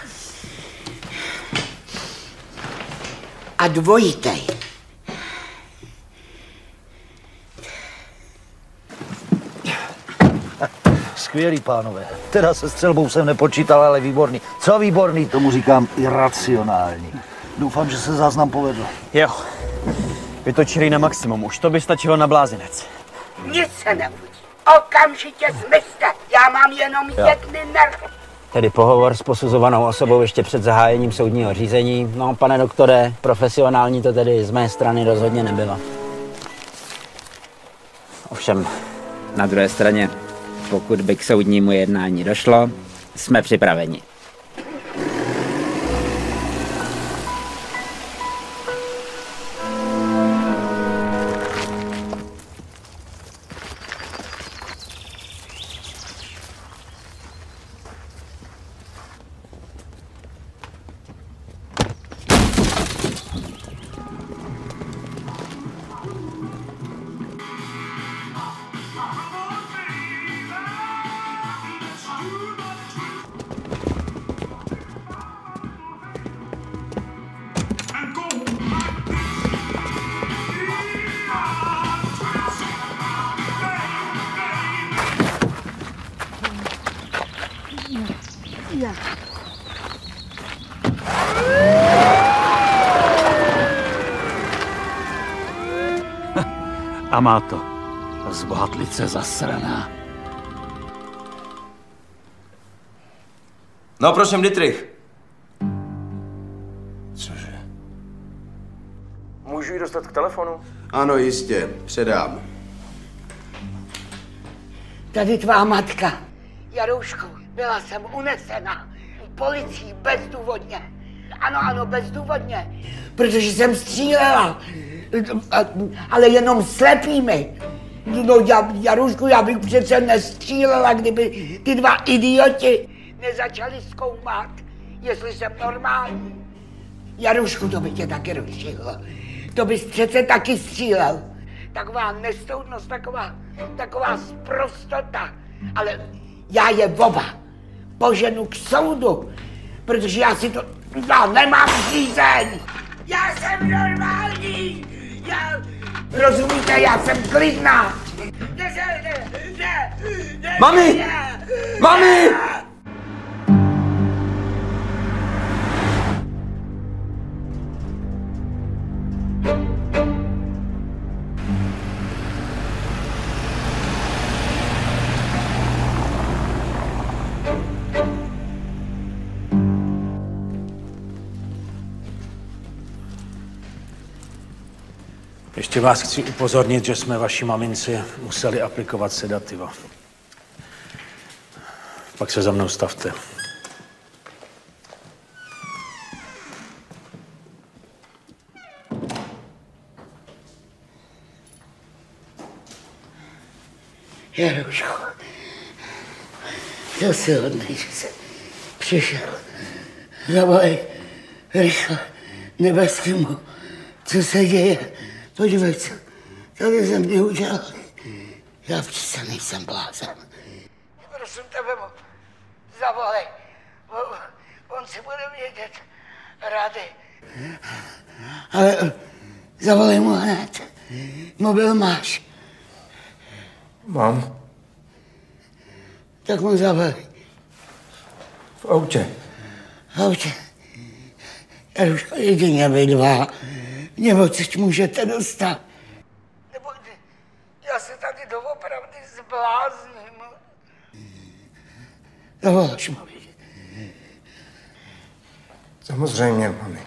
A dvojitej. Skvělý, pánové. Teda se střelbou jsem nepočítal, ale výborný. Co výborný? Tomu říkám iracionální. Doufám, že se záznam povedl. Jo. Vytočili na maximum. Už to by stačilo na blázinec. Nic se neuvidí. Okamžitě zmizte. Já mám jenom jedny nervy. Tedy pohovor s posuzovanou osobou ještě před zahájením soudního řízení. No, pane doktore, profesionální to tedy z mé strany rozhodně nebylo. Ovšem, na druhé straně, pokud by k soudnímu jednání došlo, jsme připraveni. A má to zbohatlice zasraná. No prosím, Dietrich. Cože? Můžu ji dostat k telefonu? Ano, jistě. Předám. Tady tvá matka. Jaroušku, byla jsem unesena policií bezdůvodně. Ano, bezdůvodně. Protože jsem střílela. Ale jenom slepými. No, Jaroušku, já bych přece nestřílela, kdyby ty dva idioti nezačali zkoumat, jestli jsem normální. Jaroušku, to by tě taky rozšířilo. To bys přece taky střílel. Taková nestoudnost, taková sprostota. Ale já je oba poženu k soudu, protože já si to... Já nemám řízeň! Já jsem normální! Rozumíte, já jsem klidná! Mami! Mami! Ještě vás chci upozornit, že jsme vaší mamince museli aplikovat sedativa. Pak se za mnou stavte. Jaroušku, to si hodnej, že jsi přišel. Zavolej rychle nebeskému, co se děje. Podívej se, tady jsem mě udělal. Já přece nejsem blázen. Prosím tebe, zavolej. On si bude vědět rady. Ale zavolej mu hned. Mobil máš. Mám. Tak mu zavolej. V autě. V autě. Jarouško, jedině vy dva. Nebo což můžete dostat. Nebo já se tady doopravdy zblázním. Dovoláš mu vidět. Samozřejmě, mami.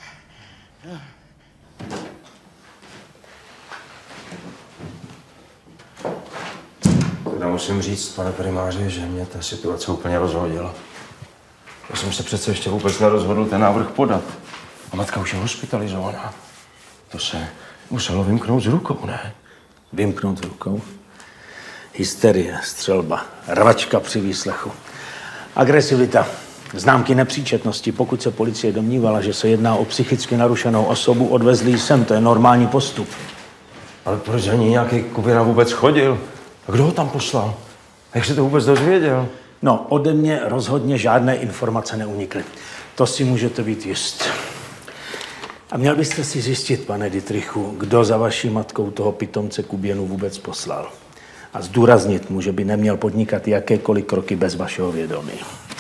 Teda musím říct, pane primáři, že mě ta situace úplně rozhodila. Já jsem se přece ještě vůbec nerozhodl ten návrh podat. A matka už je hospitalizovaná. To se muselo vymknout z rukou, ne? Vymknout rukou? Hysterie, střelba, rvačka při výslechu. Agresivita, známky nepříčetnosti. Pokud se policie domnívala, že se jedná o psychicky narušenou osobu, odvezli ji sem. To je normální postup. Ale proč za ní nějaký Kubina vůbec chodil? A kdo ho tam poslal? Jak se to vůbec dozvěděl? No, ode mě rozhodně žádné informace neunikly. To si můžete být jist. A měl byste si zjistit, pane Dietrichu, kdo za vaší matkou toho pitomce Kuběnu vůbec poslal. A zdůraznit mu, že by neměl podnikat jakékoliv kroky bez vašeho vědomí.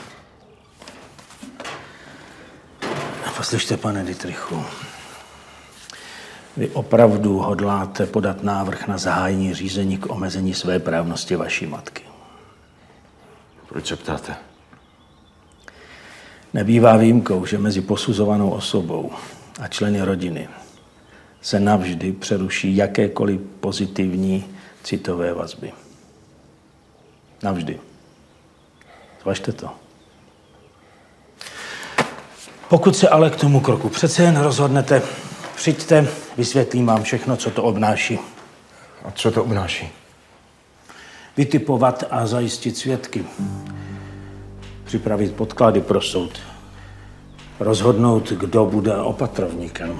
A poslyšte, pane Dietrichu, vy opravdu hodláte podat návrh na zahájení řízení k omezení svéprávnosti vaší matky. Proč se ptáte? Nebývá výjimkou, že mezi posuzovanou osobou a členy rodiny se navždy přeruší jakékoliv pozitivní citové vazby. Navždy. Zvažte to. Pokud se ale k tomu kroku přece jen rozhodnete, přijďte, vysvětlím vám všechno, co to obnáší. A co to obnáší? Vytipovat a zajistit svědky. Připravit podklady pro soud. Rozhodnout, kdo bude opatrovníkem.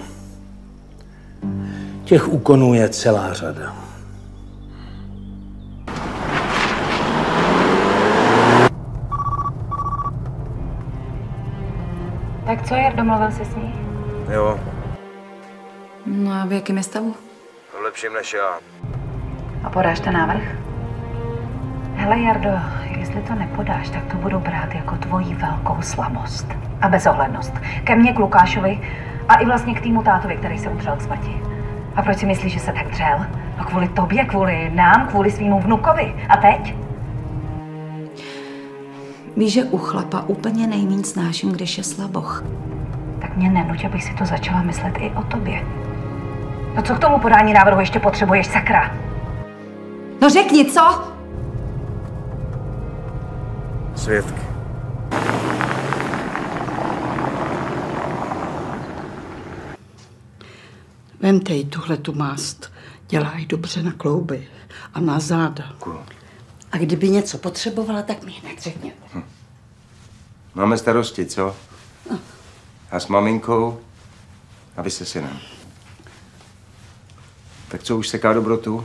Těch úkonů je celá řada. Tak co, Jardo, domluvil jsi s ní? Jo, No a v jakém je stavu? lepším než já. A podáš ten návrh? Hele, Jardo, jestli to nepodáš, tak to budu brát jako tvoji velkou slabost a bezohlednost. Ke mně, k Lukášovi a i vlastně k týmu tátovi, který se udřel k smrti. A proč si myslíš, že se tak dřel? No kvůli tobě, kvůli nám, kvůli svýmu vnukovi. A teď? Víš, že u chlapa úplně nejméně snáším, když je slaboch. Tak mě nenuť, abych si to začala myslet i o tobě. No co k tomu podání návrhu ještě potřebuješ, sakra? No řekni, co? Svědky. Vemte jí tuhletu mást. Dělá jí dobře na klouby a na záda. A kdyby něco potřebovala, tak mi hned řekněte. Máme starosti, co? Já s maminkou a vy se synem. Tak co, už seká dobrotu?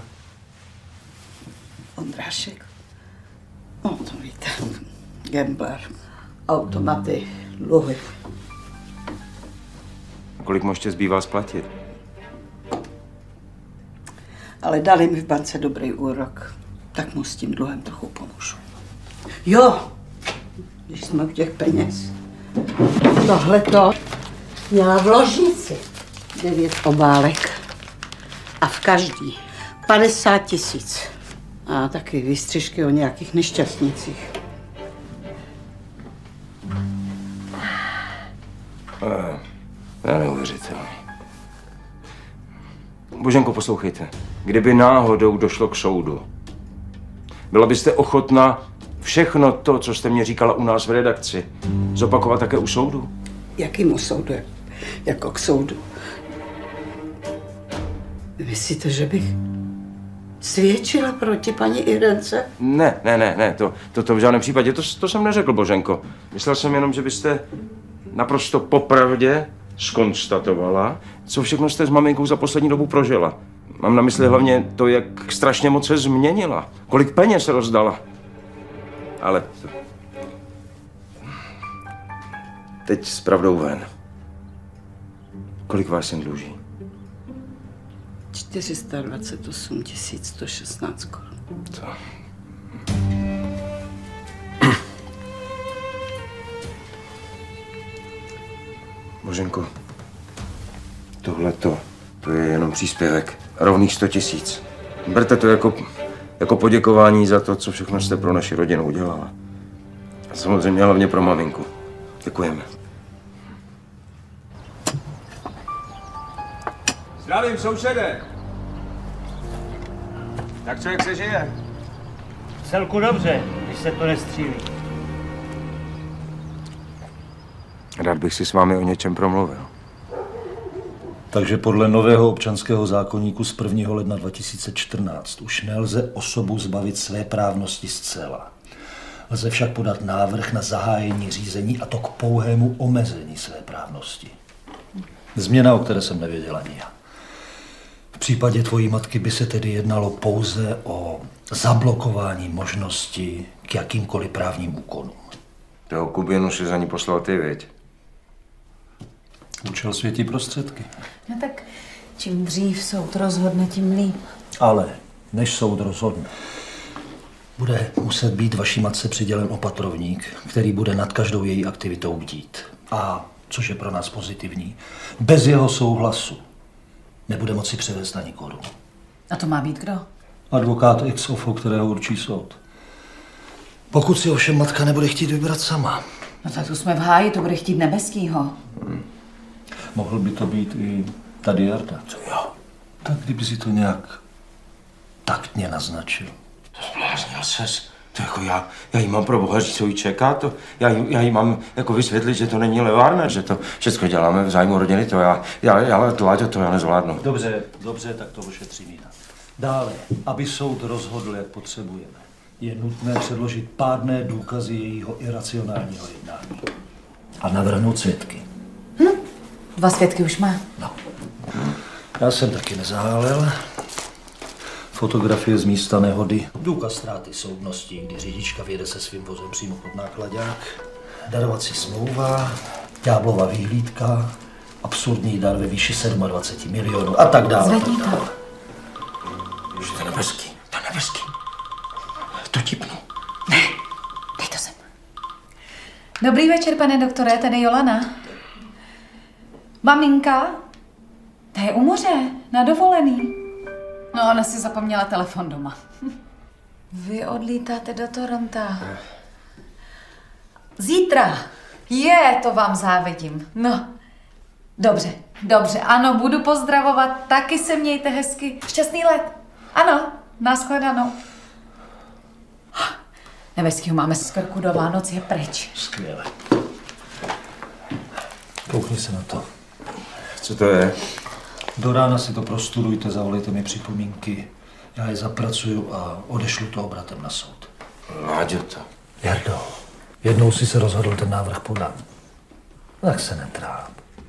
Ondrášek. No, to víte. Gambler. Automaty. Dluhy. Kolik mu ještě zbývá splatit? Ale dali mi v bance dobrý úrok. Tak mu s tím dluhem trochu pomůžu. Jo, když jsme u těch peněz. Tohleto měla v ložnici 9 obálek. A v každý 50 000. A taky výstřižky o nějakých nešťastnících. Neuvěřitelný. Boženko, poslouchejte. Kdyby náhodou došlo k soudu, byla byste ochotna všechno to, co jste mě říkala u nás v redakci, zopakovat také u soudu? Jakýmu soudu? Jako k soudu? Vy myslíte, že bych svědčila proti paní Irence? Ne, to v žádném případě, to jsem neřekl, Boženko. Myslel jsem jenom, že byste naprosto popravdě zkonstatovala, co všechno jste s maminkou za poslední dobu prožila. Mám na mysli hlavně to, jak strašně moc se změnila, kolik peněz rozdala. Ale teď s pravdou ven. Kolik vás syn dluží? 428 116 korun. Co? Boženko, tohleto, to je jenom příspěvek. Rovných 100 000. Berte to jako poděkování za to, co všechno jste pro naši rodinu udělala. A samozřejmě hlavně pro maminku. Děkujeme. Zdravím, sousede. Tak co, jak se žije? Celku dobře, když se to nestřílí. Rád bych si s vámi o něčem promluvil. Takže podle nového občanského zákoníku z 1. ledna 2014 už nelze osobu zbavit své právnosti zcela. Lze však podat návrh na zahájení řízení, a to k pouhému omezení své právnosti. Změna, o které jsem nevěděla ani já. V případě tvojí matky by se tedy jednalo pouze o zablokování možnosti k jakýmkoliv právním úkonům. Toho Kubinu si za ní poslal ty, viď? Účel světí prostředky. No tak čím dřív soud rozhodne, tím líp. Ale než soud rozhodne, bude muset být vaší matce přidělen opatrovník, který bude nad každou její aktivitou bdít. A, což je pro nás pozitivní, bez jeho souhlasu nebude moci převést ani korunu. A to má být kdo? Advokát ex ofo, kterého určí soud. Pokud si ovšem matka nebude chtít vybrat sama. No tak tu jsme v háji, to bude chtít nebeskýho. Mohl by to být i tady Jarda. Co jo? Tak kdyby si to nějak taktně naznačil. To zbláznil ses. To jako já jí mám pro boha říct, co jí čeká, to já jí mám jako vysvětlit, že to není levárna, že to všechno děláme v zájmu rodiny, to Láďo, to já nezvládnu. Dobře, tak to ošetřím jinak. Dále, aby soud rozhodl, jak potřebujeme, je nutné předložit pádné důkazy jejího iracionálního jednání. A navrhnout svědky. 2 svědky už má. No. Já jsem taky nezahálel. Fotografie z místa nehody. Důkaz ztráty soudnosti, kdy řidička vjede se svým vozem přímo pod náklaďák. Darovací smlouva, ďáblova vyhlídka, absurdní dar ve výši 27 milionů a tak dále. Zvedni to. Už to nebeský. To tipnu. Ne, dej to sem. Dobrý večer, pane doktore, tady Jolana. Maminka, ta je u moře, na dovolený. No No, ona si zapomněla telefon doma. Vy odlítáte do Toronto. Zítra. To vám závidím. No, dobře, ano, budu pozdravovat. Taky se mějte hezky. Šťastný let. Ano, nashledanou. Nebeskýho máme z krku do Vánoc, je pryč. Skvěle. Koukni se na to. Co to je? Do rána si to prostudujte, zavolejte mi připomínky. Já je zapracuju a odešlu to obratem na soud. Láďo to. Jardo, jednou si se rozhodl, ten návrh podám. Tak se netráp.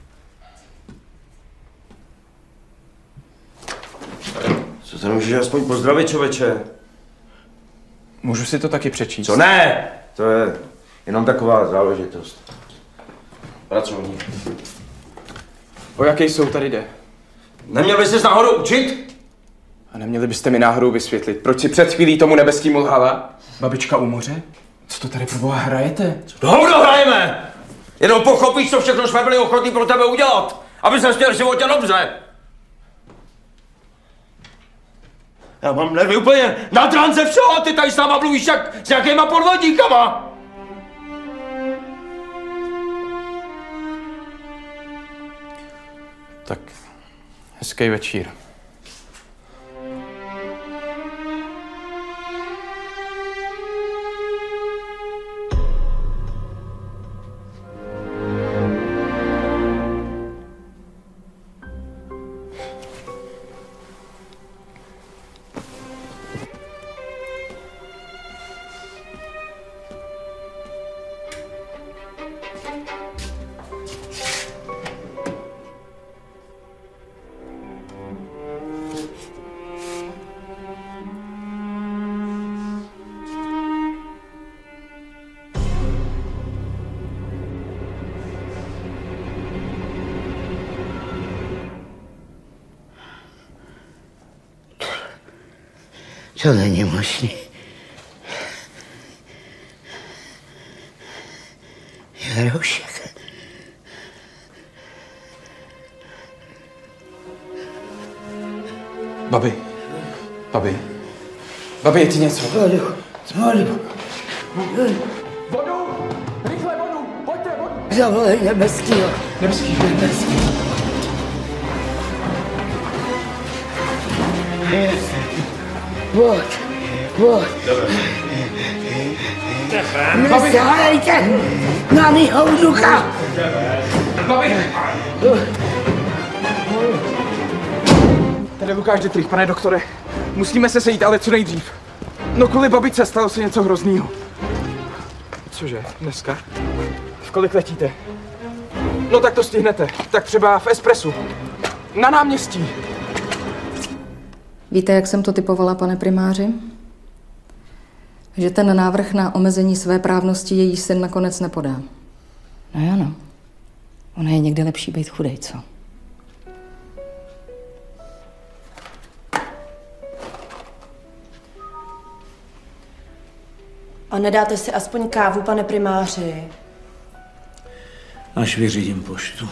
Co to nemůžeš aspoň pozdravit, člověče? Můžu si to taky přečíst? Co ne? To je jenom taková záležitost. Pracovní. O jaký soud tady jde? Neměl bys se náhodou učit? A neměli byste mi náhodou vysvětlit, proč si před chvílí tomu nebeskýmu lhala? Babička u moře? Co to tady pro boha hrajete? To hovno hrajeme! Jenom pochopíš, co všechno jsme byli ochotní pro tebe udělat, aby se měl v životě dobře. Já mám nervy úplně na trance všeho a ty tady s náma mluvíš jak s nějakýma podvodníkama. Tak, hezký večír. To není možné. Jaroušek. Babi, je ti něco? Vodu. Vodu! Rychle vodu! Pojďte, vodu! Zavolej Nebeskýho. Nebeský. Vod. Nesahejte na mýho vnuka. Babi! Tady Lukáš Dittrich, pane doktore. Musíme se sejít, ale co nejdřív. No kvůli babičce stalo se něco hroznýho. Cože, dneska? V kolik letíte? No tak to stihnete. Tak třeba v Espressu. Na náměstí. Víte, jak jsem to typovala, pane primáři? Že ten návrh na omezení své právnosti její syn nakonec nepodá. No jo, no. Ono je někdy lepší být chudej, co? A nedáte si aspoň kávu, pane primáři? Až vyřídím poštu.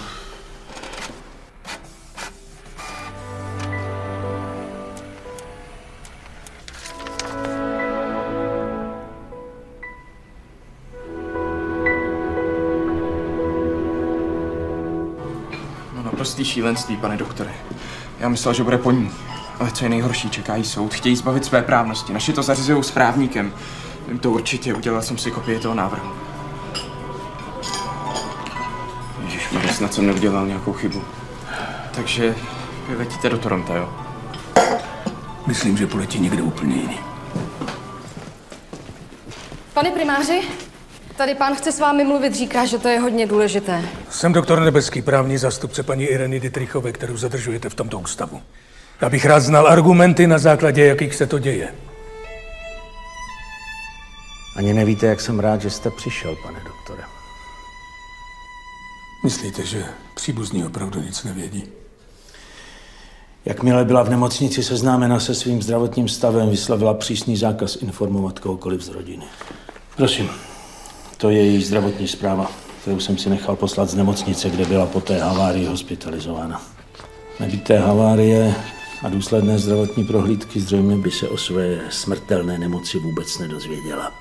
No naprostý šílenství, pane doktore. Já myslel, že bude po ní. Ale co je nejhorší, čeká jí soud. Chtějí zbavit své právnosti. Naši to zařizují s právníkem. Vím to určitě, udělal jsem si kopii toho návrhu. Ježišmarja, snad jsem neudělal nějakou chybu. Takže vy letíte do Toronto, jo? Myslím, že poletí někde úplně jiný. Pane primáři, tady pán chce s vámi mluvit, říká, že to je hodně důležité. Jsem doktor Nebeský, právní zástupce paní Ireny Dittrichové, kterou zadržujete v tomto ústavu. Já bych rád znal argumenty, na základě jakých se to děje. Ani nevíte, jak jsem rád, že jste přišel, pane doktore. Myslíte, že příbuzní opravdu nic nevědí? Jakmile byla v nemocnici seznámena se svým zdravotním stavem, vyslovila přísný zákaz informovat kohokoliv z rodiny. Prosím, to je její zdravotní zpráva, kterou jsem si nechal poslat z nemocnice, kde byla po té havárii hospitalizována. Nebýt té havárie, a důsledné zdravotní prohlídky zřejmě by se o své smrtelné nemoci vůbec nedozvěděla.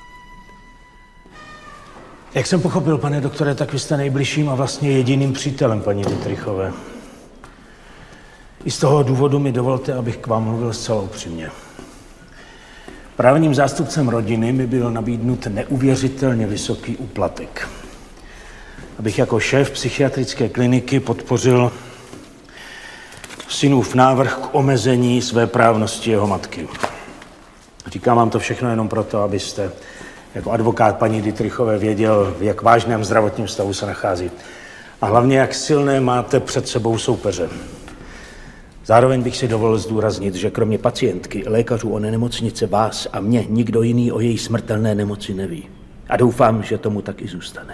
Jak jsem pochopil, pane doktore, tak vy jste nejbližším a vlastně jediným přítelem paní Dittrichové. I z toho důvodu mi dovolte, abych k vám mluvil zcela upřímně. Právním zástupcem rodiny mi byl nabídnut neuvěřitelně vysoký úplatek, abych jako šéf psychiatrické kliniky podpořil synův návrh k omezení svéprávnosti jeho matky. Říkám vám to všechno jenom proto, abyste jako advokát paní Dittrichové věděl, v jak vážném zdravotním stavu se nachází. A hlavně, jak silné máte před sebou soupeře. Zároveň bych si dovolil zdůraznit, že kromě pacientky, lékařů oné nemocnice, vás a mě nikdo jiný o její smrtelné nemoci neví. A doufám, že tomu tak i zůstane.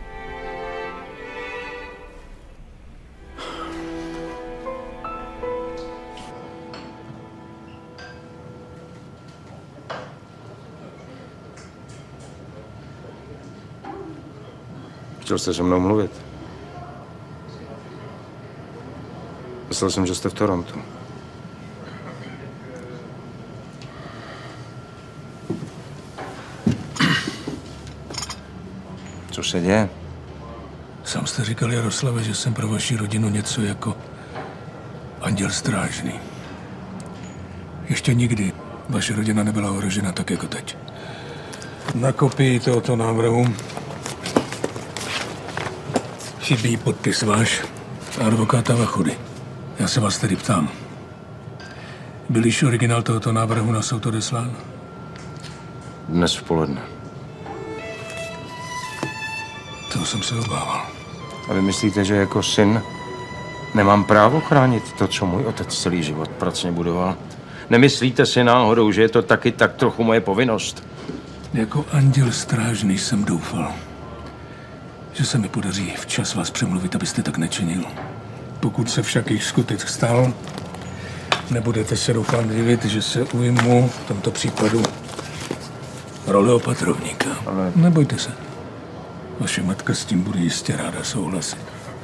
Chtěl jste se mnou mluvit? Myslel jsem, že jste v Torontu. Co se děje? Sám jste říkal, Jaroslave, že jsem pro vaši rodinu něco jako anděl strážný. Ještě nikdy vaše rodina nebyla ohrožena tak jako teď. Na kopii tohoto návrhu chybí podpis váš a advokáta Vachudy. Já se vás tedy ptám. Byl již originál tohoto návrhu na soud odeslán? Dnes v poledne. To jsem se obával. A vy myslíte, že jako syn nemám právo chránit to, co můj otec celý život pracně budoval? Nemyslíte si náhodou, že je to taky tak trochu moje povinnost? Jako anděl strážný jsem doufal, že se mi podaří včas vás přemluvit, abyste tak nečinil. Pokud se však jejich skutek stal, nebudete se doufám divit, že se ujmu v tomto případu role opatrovníka. Ale... Nebojte se. Vaše matka s tím bude jistě ráda souhlasit.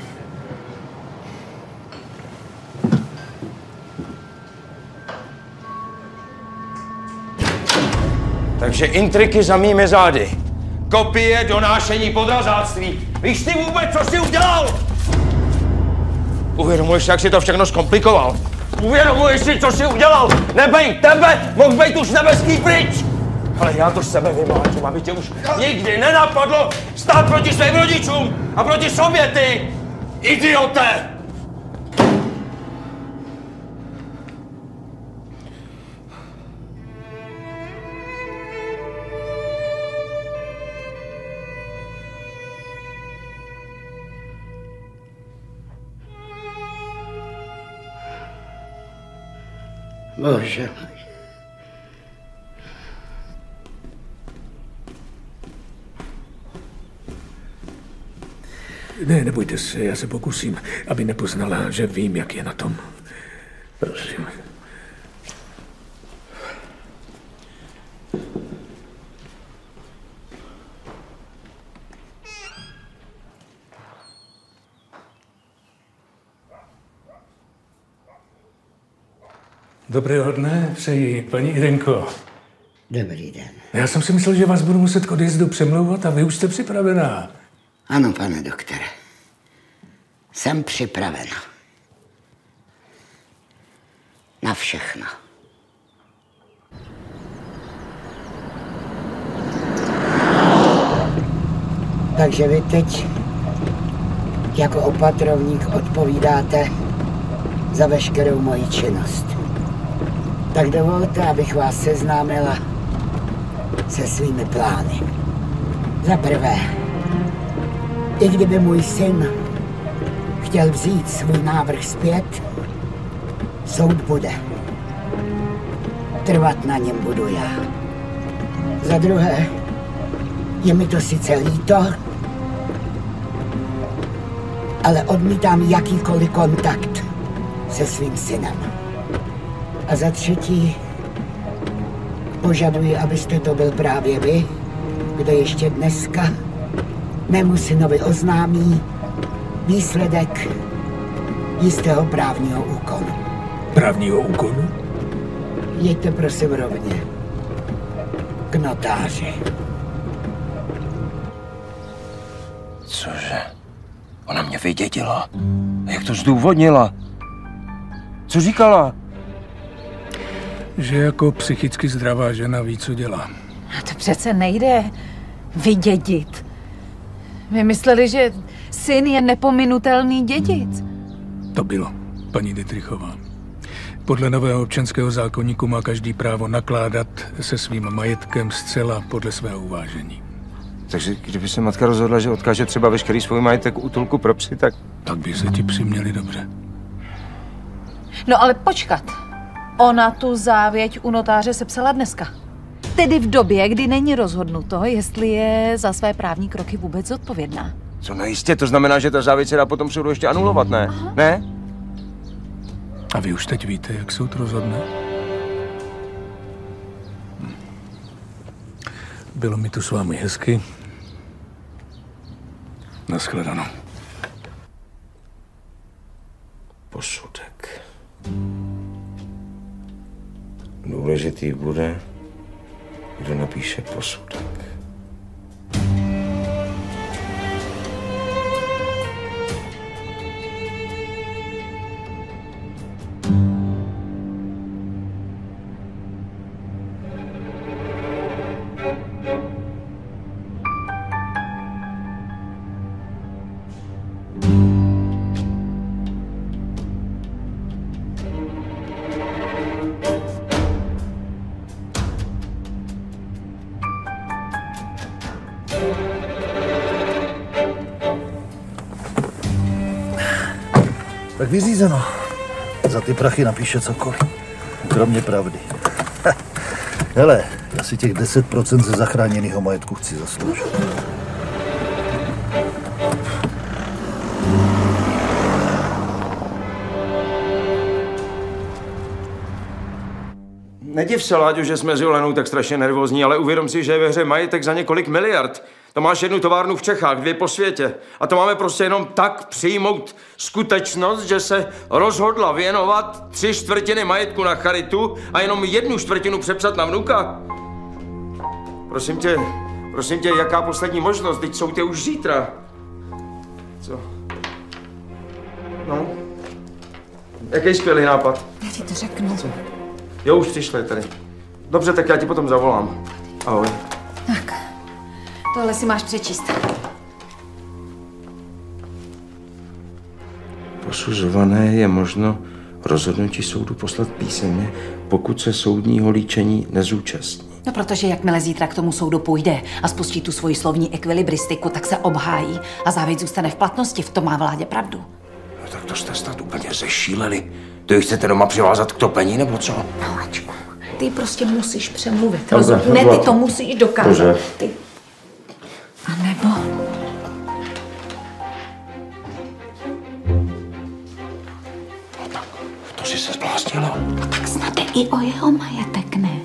Takže intriky za mými zády. Kopie, donášení, podrazáctví. Víš ty vůbec, co jsi udělal? Uvědomuješ si, jak jsi to všechno zkomplikoval? Uvědomuješ si, co jsi udělal? Nebej tebe, mohl být už nebeský pryč. Ale já to z sebe vymáčím, aby tě už nikdy nenapadlo stát proti svým rodičům a proti sobě, ty idiote! Bože. Ne, nebojte se, já se pokusím, aby nepoznala, že vím, jak je na tom. Prosím. Dobrého dne přeji, paní Irenko. Dobrý den. Já jsem si myslel, že vás budu muset k odjezdu přemlouvat a vy už jste připravená. Ano, pane doktore. Jsem připravena. Na všechno. Takže vy teď jako opatrovník odpovídáte za veškerou moji činnost. Tak dovolte, abych vás seznámila se svými plány. Za prvé, i kdyby můj syn chtěl vzít svůj návrh zpět, soud bude. Trvat na něm budu já. Za druhé, je mi to sice líto, ale odmítám jakýkoliv kontakt se svým synem. A za třetí, požaduji, abyste to byl právě vy, kdo ještě dneska mému synovi oznámí výsledek jistého právního úkonu. správního úkonu? Jeďte prosím rovně. K notáři. Cože? Ona mě vydědila. A jak to zdůvodnila? Co říkala? Že jako psychicky zdravá žena ví, co dělá. A to přece nejde vydědit. My mysleli, že syn je nepominutelný dědic. To bylo, paní Dittrichová. Podle nového občanského zákoníku má každý právo nakládat se svým majetkem zcela podle svého uvážení. Takže kdyby se matka rozhodla, že odkáže třeba veškerý svůj majetek útulku pro psy, tak by se ti psi měli dobře. No ale počkat. Ona tu závěť u notáře sepsala dneska. Tedy v době, kdy není rozhodnuto, jestli je za své právní kroky vůbec zodpovědná. Co no jistě, to znamená, že ta závěť se dá potom soudu ještě anulovat, ne? Aha. Ne? A vy už teď víte, jak soud rozhodne? Bylo mi tu s vámi hezky. Naschledanou. Posudek. Důležitý bude, kdo napíše posudek. Tak vyřízeno. Za ty prachy napíše cokoliv. Kromě pravdy. Hele, já si těch 10% ze zachráněného majetku chci zasloužit. Nediv se, Láďo, že jsme s Jolenou tak strašně nervózní, ale uvědom si, že je ve hře majetek za několik miliard. To máš jednu továrnu v Čechách, 2 po světě. A to máme prostě jenom tak přijmout skutečnost, že se rozhodla věnovat 3/4 majetku na charitu a jenom 1/4 přepsat na vnuka. Prosím tě, jaká poslední možnost? Teď jsou tě už zítra. Co? No? Jaký skvělý nápad? Já ti to řeknu. Co? Jo, už přišli tady. Dobře, tak já ti potom zavolám. Ahoj. Tak, tohle si máš přečíst. Posuzované je možno rozhodnutí soudu poslat písemně, pokud se soudního líčení nezúčastní. No, protože jakmile zítra k tomu soudu půjde a spustí tu svoji slovní ekvilibristiku, tak se obhájí a závěť zůstane v platnosti. V tom má Vládě pravdu. No tak to jste snad úplně zešíleli. To ji chcete doma přivázat k topení, nebo co? Miláčku, ty prostě musíš přemluvit. Dobře, Ne, ty to musíš dokázat. Dobře. Ty... A nebo... To si se zbláznila. No tak snad jde i o jeho majetek, ne?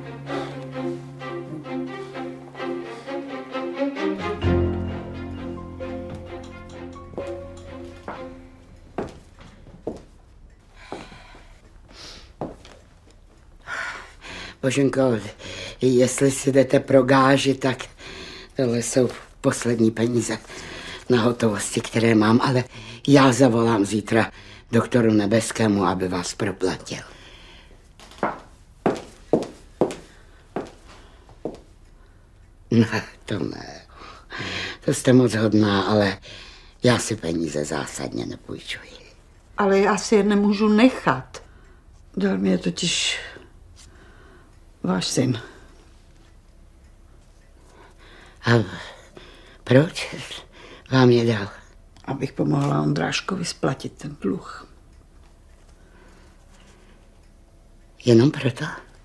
Boženko, jestli si jdete pro gáži, tak tohle jsou poslední peníze na hotovosti, které mám, ale já zavolám zítra doktoru Nebeskému, aby vás proplatil. No, to ne. To jste moc hodná, ale já si peníze zásadně nepůjčuji. Ale já si je nemůžu nechat. Dal mi je totiž váš syn. A proč vám je dal? Abych pomohla Ondráškovi splatit ten dluh. Jenom proto?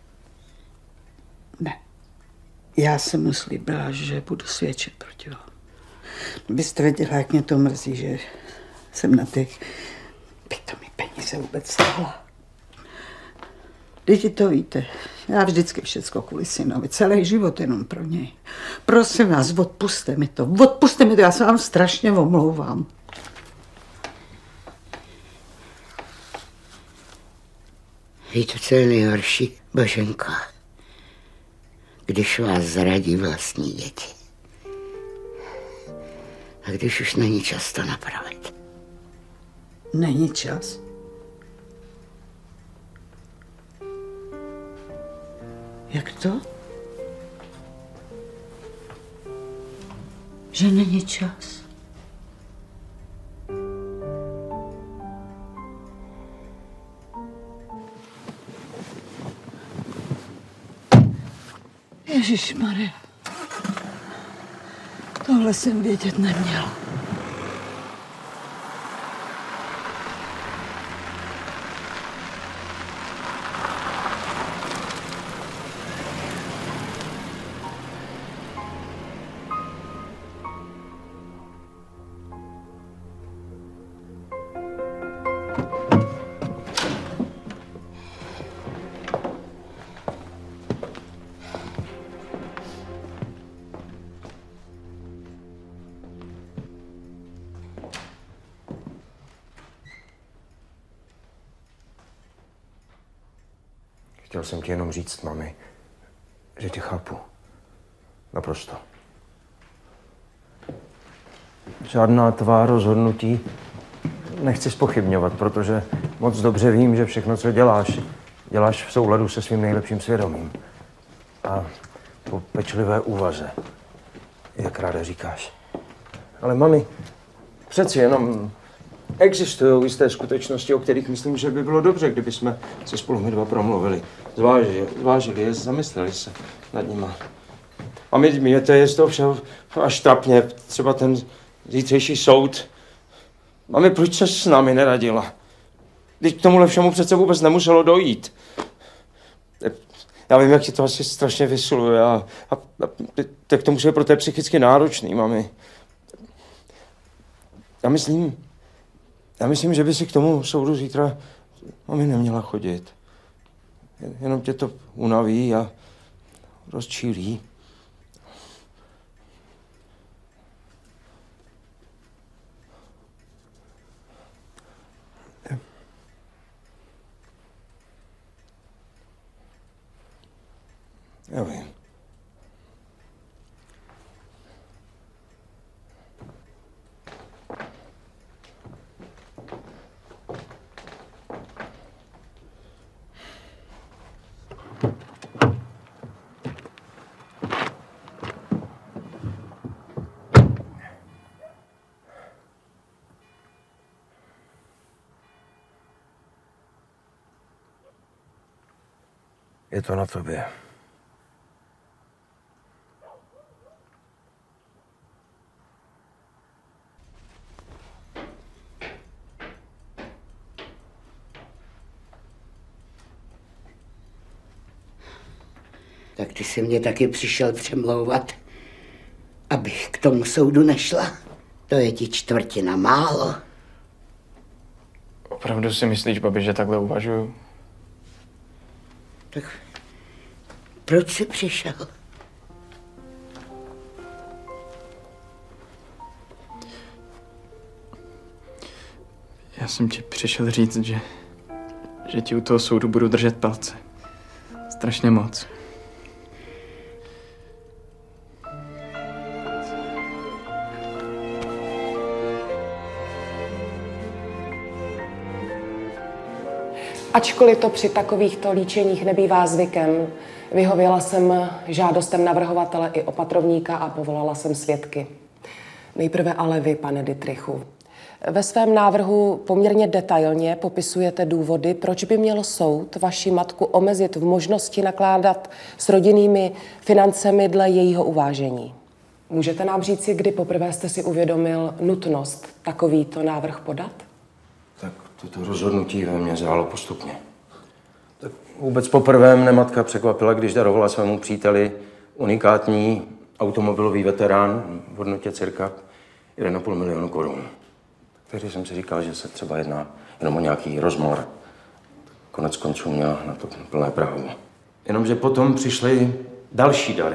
Ne. Já jsem mu slíbila, že budu svědčit proti vám. Byste věděla, jak mě to mrzí, že jsem na ty pitomý peníze vůbec stála. Děti to víte. Já vždycky všecko kvůli synovi. Celý život jenom pro něj. Prosím vás, odpusťte mi to. Odpusťte mi to, já se vám strašně omlouvám. Víte, co je nejhorší, Boženko? Když vás zradí vlastní děti. A když už není čas to napravit. Není čas. Jak to? Že není čas. Ježišmarja. Tohle jsem vědět neměla. Chtěl jsem ti jenom říct, mami, že tě chápu. Naprosto. Žádná tvá rozhodnutí nechci zpochybňovat, protože moc dobře vím, že všechno, co děláš, děláš v souladu se svým nejlepším svědomím. A po pečlivé úvaze, jak ráda říkáš. Ale mami, přeci jenom existují jisté skutečnosti, o kterých myslím, že by bylo dobře, kdyby jsme se spolu my dva promluvili. Zvážili je, zamysleli se nad nima. A mě to je z toho všeho až trapně, třeba ten zítřejší soud. Mami, proč se s námi neradila? Teď k tomuhle všemu přece vůbec nemuselo dojít. Já vím, jak ti to asi strašně vysiluje a tak to musí pro té psychicky náročný, mami. Já myslím, že by si k tomu soudu zítra mami neměla chodit. Jenom tě to unaví a rozčílí. Já vím. Je to na tobě. Tak ty jsi mě taky přišel přemlouvat, abych k tomu soudu nešla. To je ti čtvrtina málo. Opravdu si myslíš, babi, že takhle uvažuju? Tak proč jsi přišel? Já jsem ti přišel říct, že ti u toho soudu budu držet palce. Strašně moc. Ačkoliv to při takovýchto líčeních nebývá zvykem, vyhověla jsem žádostem navrhovatele i opatrovníka a povolala jsem svědky. Nejprve ale vy, pane Dittrichu. Ve svém návrhu poměrně detailně popisujete důvody, proč by měl soud vaši matku omezit v možnosti nakládat s rodinnými financemi dle jejího uvážení. Můžete nám říci, kdy poprvé jste si uvědomil nutnost takovýto návrh podat? Tak toto rozhodnutí ve mně zrálo postupně. Tak vůbec poprvé mne matka překvapila, když darovala svému příteli unikátní automobilový veterán v hodnotě cirka 1,5 milionu korun. Takže jsem si říkal, že se třeba jedná jenom o nějaký rozmor. Konec konců měla na to plné právo. Jenomže potom přišly další dary.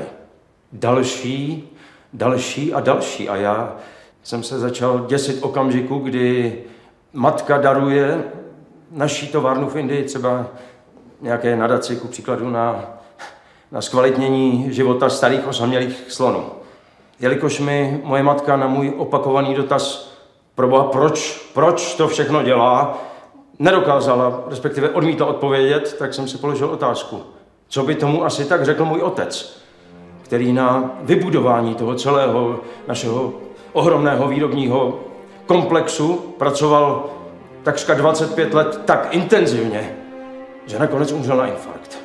Další a další. A já jsem se začal děsit okamžiku, kdy matka daruje naší továrnu v Indii třeba nějaké nadaci, ku příkladu na zkvalitnění života starých osamělých slonů. Jelikož mi moje matka na můj opakovaný dotaz, proboha, proč to všechno dělá, nedokázala, respektive odmítla odpovědět, tak jsem si položil otázku. Co by tomu asi tak řekl můj otec, který na vybudování toho celého našeho ohromného výrobního komplexu pracoval takřka 25 let tak intenzivně, že nakonec umřel na infarkt.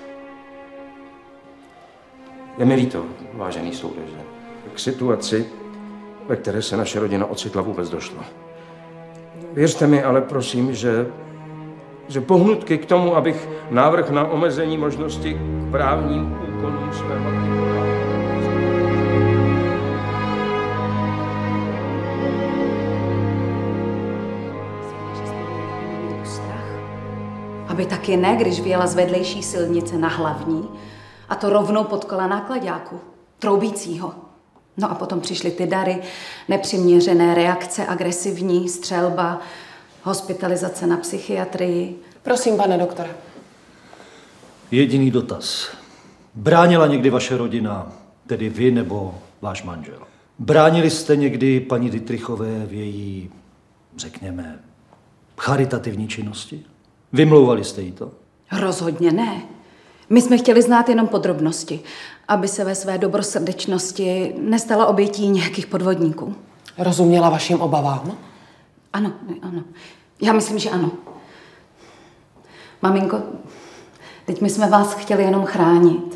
Je mi líto, vážený soude, že k situaci, ve které se naše rodina ocitla, vůbec došla. Věřte mi ale prosím, že pohnutky k tomu, abych návrh na omezení možnosti k právním úkonům své matky podal. Aby taky ne, když vyjela z vedlejší silnice na hlavní, a to rovnou pod kola náklaďáku, troubícího. No a potom přišly ty dary, nepřiměřené reakce, agresivní, střelba, hospitalizace na psychiatrii. Prosím, pane doktore. Jediný dotaz. Bránila někdy vaše rodina, tedy vy nebo váš manžel? Bránili jste někdy paní Dittrichové v její, řekněme, charitativní činnosti? Vymlouvali jste jí to? Rozhodně ne. My jsme chtěli znát jenom podrobnosti, aby se ve své dobrosrdečnosti nestala obětí nějakých podvodníků. Rozuměla vašim obavám? Ano. Já myslím, že ano. Maminko, teď my jsme vás chtěli jenom chránit.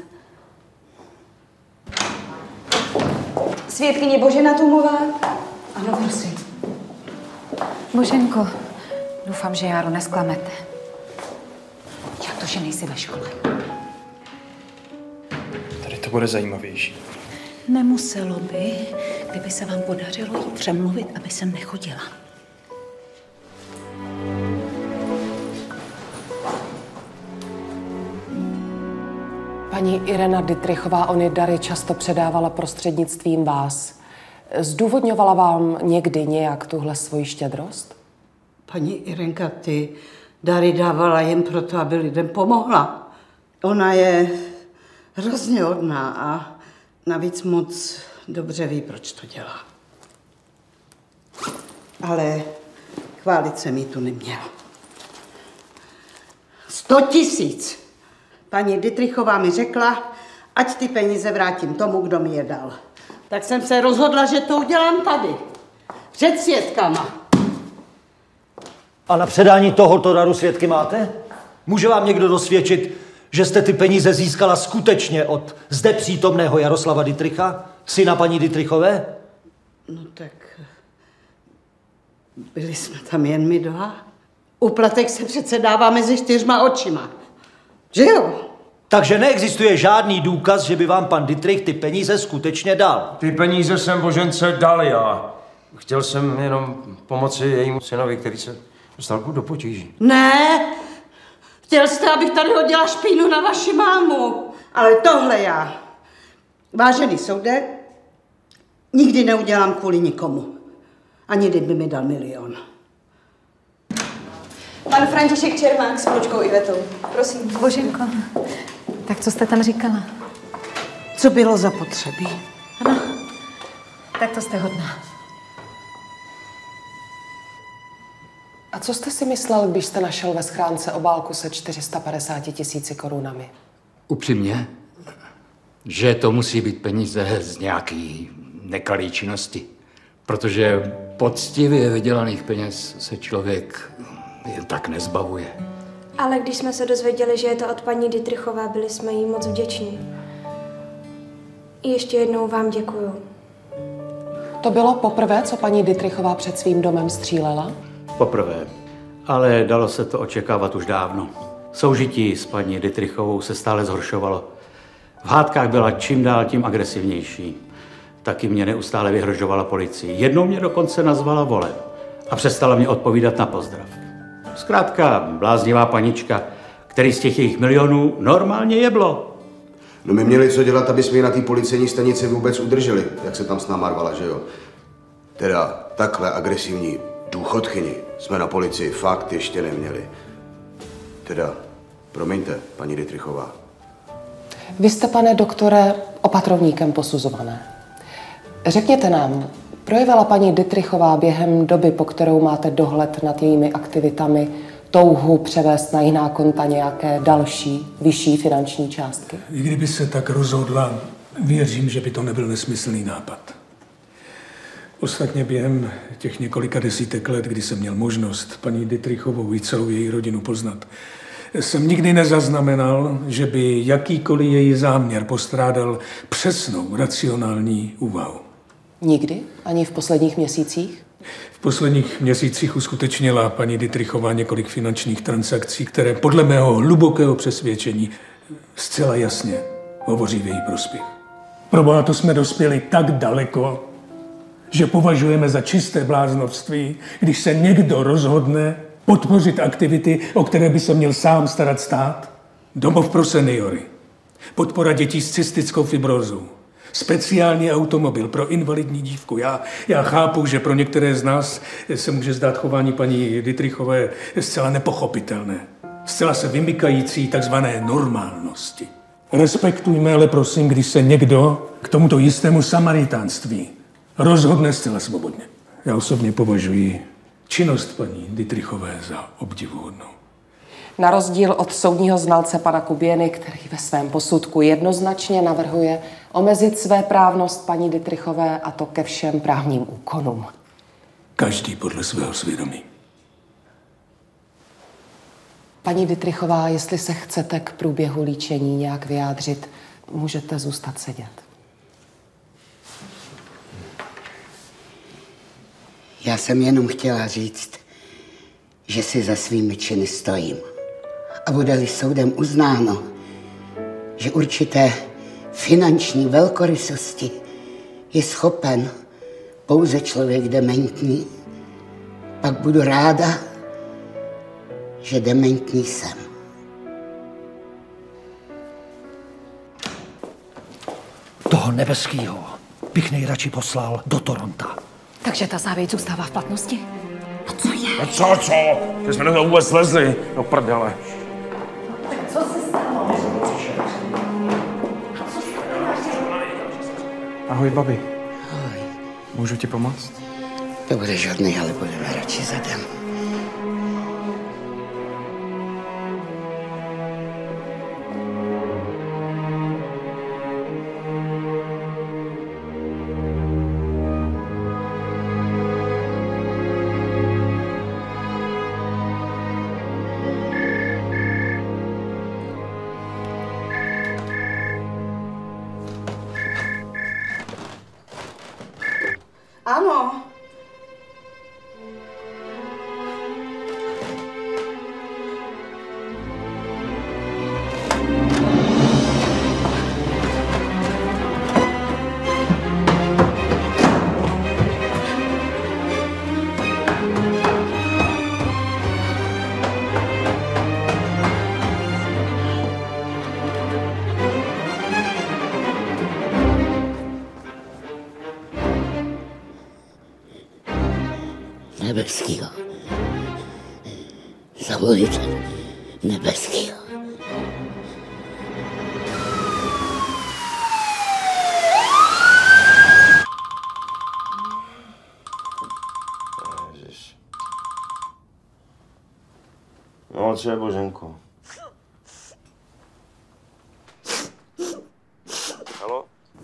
Svědkyně Božena Tumová? Ano, prosím. Boženko, doufám, že Járu nesklamete. Jak to, že nejsi ve škole? Tady to bude zajímavější. Nemuselo by, kdyby se vám podařilo jí přemluvit, aby sem nechodila. Paní Irena Dittrichová ony dary často předávala prostřednictvím vás. Zdůvodňovala vám někdy nějak tuhle svoji štědrost? Paní Irenka ty dary dávala jen proto, aby lidem pomohla. Ona je hrozně hodná a navíc moc dobře ví, proč to dělá. Ale chválit se mi tu neměla. 100 000. Paní Dittrichová mi řekla, ať ty peníze vrátím tomu, kdo mi je dal. Tak jsem se rozhodla, že to udělám tady. Před svědkama. A na předání tohoto daru svědky máte? Může vám někdo dosvědčit, že jste ty peníze získala skutečně od zde přítomného Jaroslava Dittricha, syna paní Dittrichové? No tak byli jsme tam jen my dva. Úplatek se přece dává mezi 4 očima. Že jo? Takže neexistuje žádný důkaz, že by vám pan Dittrich ty peníze skutečně dal. Ty peníze jsem Božence dal já. Chtěl jsem jenom pomoci jejímu synovi, který se dostal do potíží. Ne, chtěl jste, abych tady hodila špínu na vaši mámu. Ale tohle já, vážený soude, nikdy neudělám kvůli nikomu. Ani kdyby mi dal 1 000 000. Pan František Čermák s vnučkou Ivetou. Prosím. Boženko, tak co jste tam říkala? Co bylo zapotřebí. Ano, tak to jste hodná. A co jste si myslel, když jste našel ve schránce obálku se 450 000 korunami? Upřímně, že to musí být peníze z nějaký nekalé činnosti. Protože poctivě vydělaných peněz se člověk jen tak nezbavuje. Ale když jsme se dozvěděli, že je to od paní Dittrichové, byli jsme jí moc vděční. Ještě jednou vám děkuju. To bylo poprvé, co paní Dittrichová před svým domem střílela? Poprvé. Ale dalo se to očekávat už dávno. Soužití s paní Dittrichovou se stále zhoršovalo. V hádkách byla čím dál tím agresivnější. Taky mě neustále vyhrožovala policii. Jednou mě dokonce nazvala volem a přestala mě odpovídat na pozdrav. Zkrátka bláznivá panička, který z těch jejich milionů normálně jeblo. No my měli co dělat, aby jsme ji na té policejní stanici vůbec udrželi, jak se tam s náma rvala, že jo? Teda takhle agresivní důchodkyni jsme na policii fakt ještě neměli. Teda Promiňte, paní Dittrichová. Vy jste, pane doktore, opatrovníkem posuzované. Řekněte nám, projevila paní Dittrichová během doby, po kterou máte dohled nad jejími aktivitami, touhu převést na jiná konta nějaké další, vyšší finanční částky? I kdyby se tak rozhodla, věřím, že by to nebyl nesmyslný nápad. Ostatně během těch několika desítek let, kdy jsem měl možnost paní Dittrichovou i celou její rodinu poznat, jsem nikdy nezaznamenal, že by jakýkoliv její záměr postrádal přesnou racionální úvahu. Nikdy? Ani v posledních měsících? V posledních měsících uskutečnila paní Dittrichová několik finančních transakcí, které podle mého hlubokého přesvědčení zcela jasně hovoří v její prospěch. Proboha, to jsme dospěli tak daleko, že považujeme za čisté bláznovství, když se někdo rozhodne podpořit aktivity, o které by se měl sám starat stát. Domov pro seniory, podpora dětí s cystickou fibrózou, speciální automobil pro invalidní dívku. Já chápu, že pro některé z nás se může zdát chování paní Dittrichové zcela nepochopitelné, zcela se vymykající takzvané normálnosti. Respektujme ale prosím, když se někdo k tomuto jistému samaritánství rozhodne zcela svobodně. Já osobně považuji činnost paní Dittrichové za obdivuhodnou. Na rozdíl od soudního znalce pana Kuběny, který ve svém posudku jednoznačně navrhuje omezit svéprávnost paní Dittrichové, a to ke všem právním úkonům. Každý podle svého svědomí. Paní Dittrichová, jestli se chcete k průběhu líčení nějak vyjádřit, můžete zůstat sedět. Já jsem jenom chtěla říct, že si za svými činy stojím. A bude-li soudem uznáno, že určité finanční velkorysosti je schopen pouze člověk dementní, pak budu ráda, že dementní jsem. Toho nebeskýho bych nejradši poslal do Toronta. Takže ta závěť zůstává v platnosti? A co je? No co? Že jsme do toho vůbec lezli. Do prdele. Co se stalo? Ahoj, babi. Ahoj. Můžu ti pomoct? To bude žádný, ale budeme radši zadem. Ano. Nebeskýho. Zavolejte nebeskýho. Ježiš. No, co je, Boženko? Haló?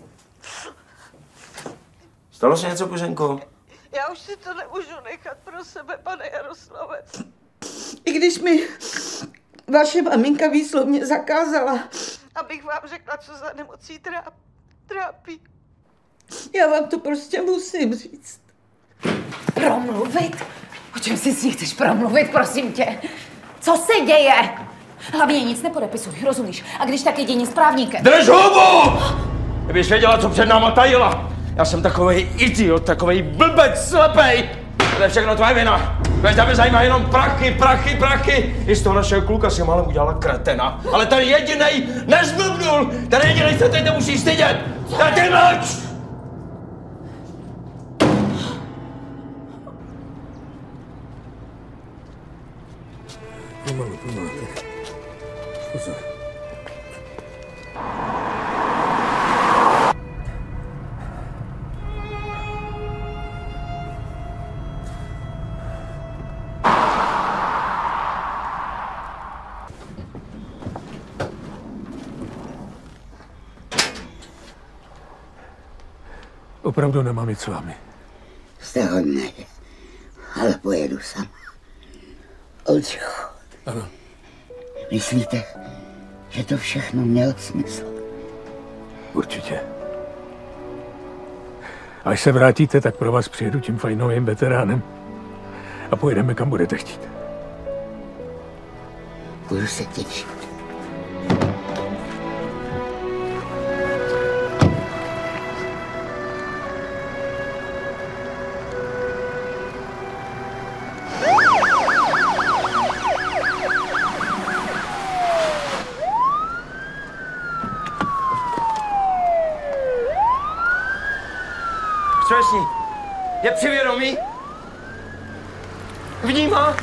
Stalo se něco, Boženko? Já už si to nemůžu nechat pro sebe, pane Jaroslave. I když mi vaše maminka výslovně zakázala, abych vám řekla, co za nemocí trápí. Já vám to prostě musím říct. Promluvit? O čem si s ní chceš promluvit, prosím tě? Co se děje? Hlavně nic nepodepisuj, rozumíš? A když tak jediní s právníkem. Drž hubu! Kdybys věděla, co před náma tajila. Já jsem takovej idiot, takovej blbec, slepej. To je všechno tvoje vina. Protože tebe zajímá jenom prachy. I z toho našeho kluka si málem udělala kretena. Ale ten jedinej nezblbnul. Ten jedinej se teď nemusí stydět. Tak ty mlč! Pomalu. Pozor. Opravdu nemám jít s vámi. Jste hodnej, ale pojedu sama. Oldřichu. Ano. Myslíte, že to všechno mělo smysl? Určitě. Až se vrátíte, tak pro vás přijedu tím fajnovým veteránem a pojedeme, kam budete chtít. Budu se těšit. Co je s ní? Je při vědomí? Vnímá?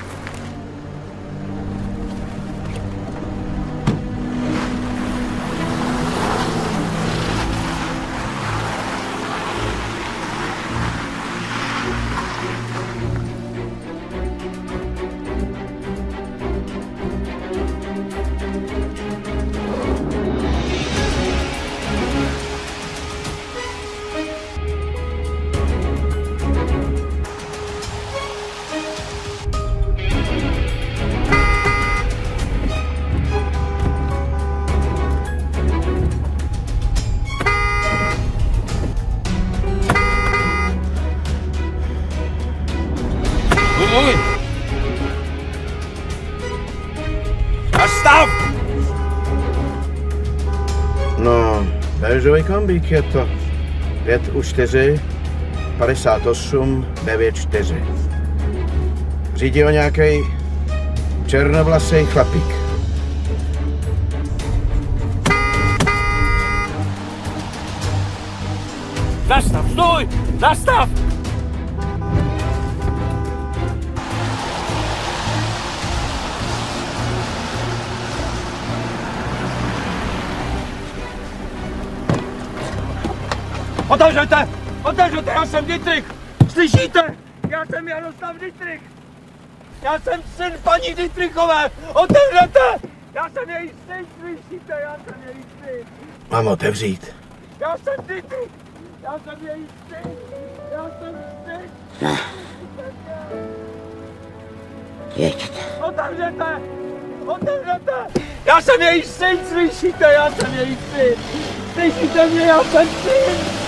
No, béžový kombík je to. 5U4, 58, 94. Řídí ho nějaký černovlasý chlapík. Zastav, stůj! Zastav! Otevřete! Otevřete, já jsem Dietrich! Slyšíte? Já jsem Jaroslav Dietrich! Já jsem syn paní Dietrichové! Otevřete! Já jsem její syn, slyšíte? Já jsem její syn! Mám otevřít. Já jsem Dietrich! Já jsem její syn! Já jsem syn! Ne. Jeďte. Otevřete! Otevřete! Já jsem její syn, slyšíte? Já jsem její syn! Slyšíte mě? Já jsem syn!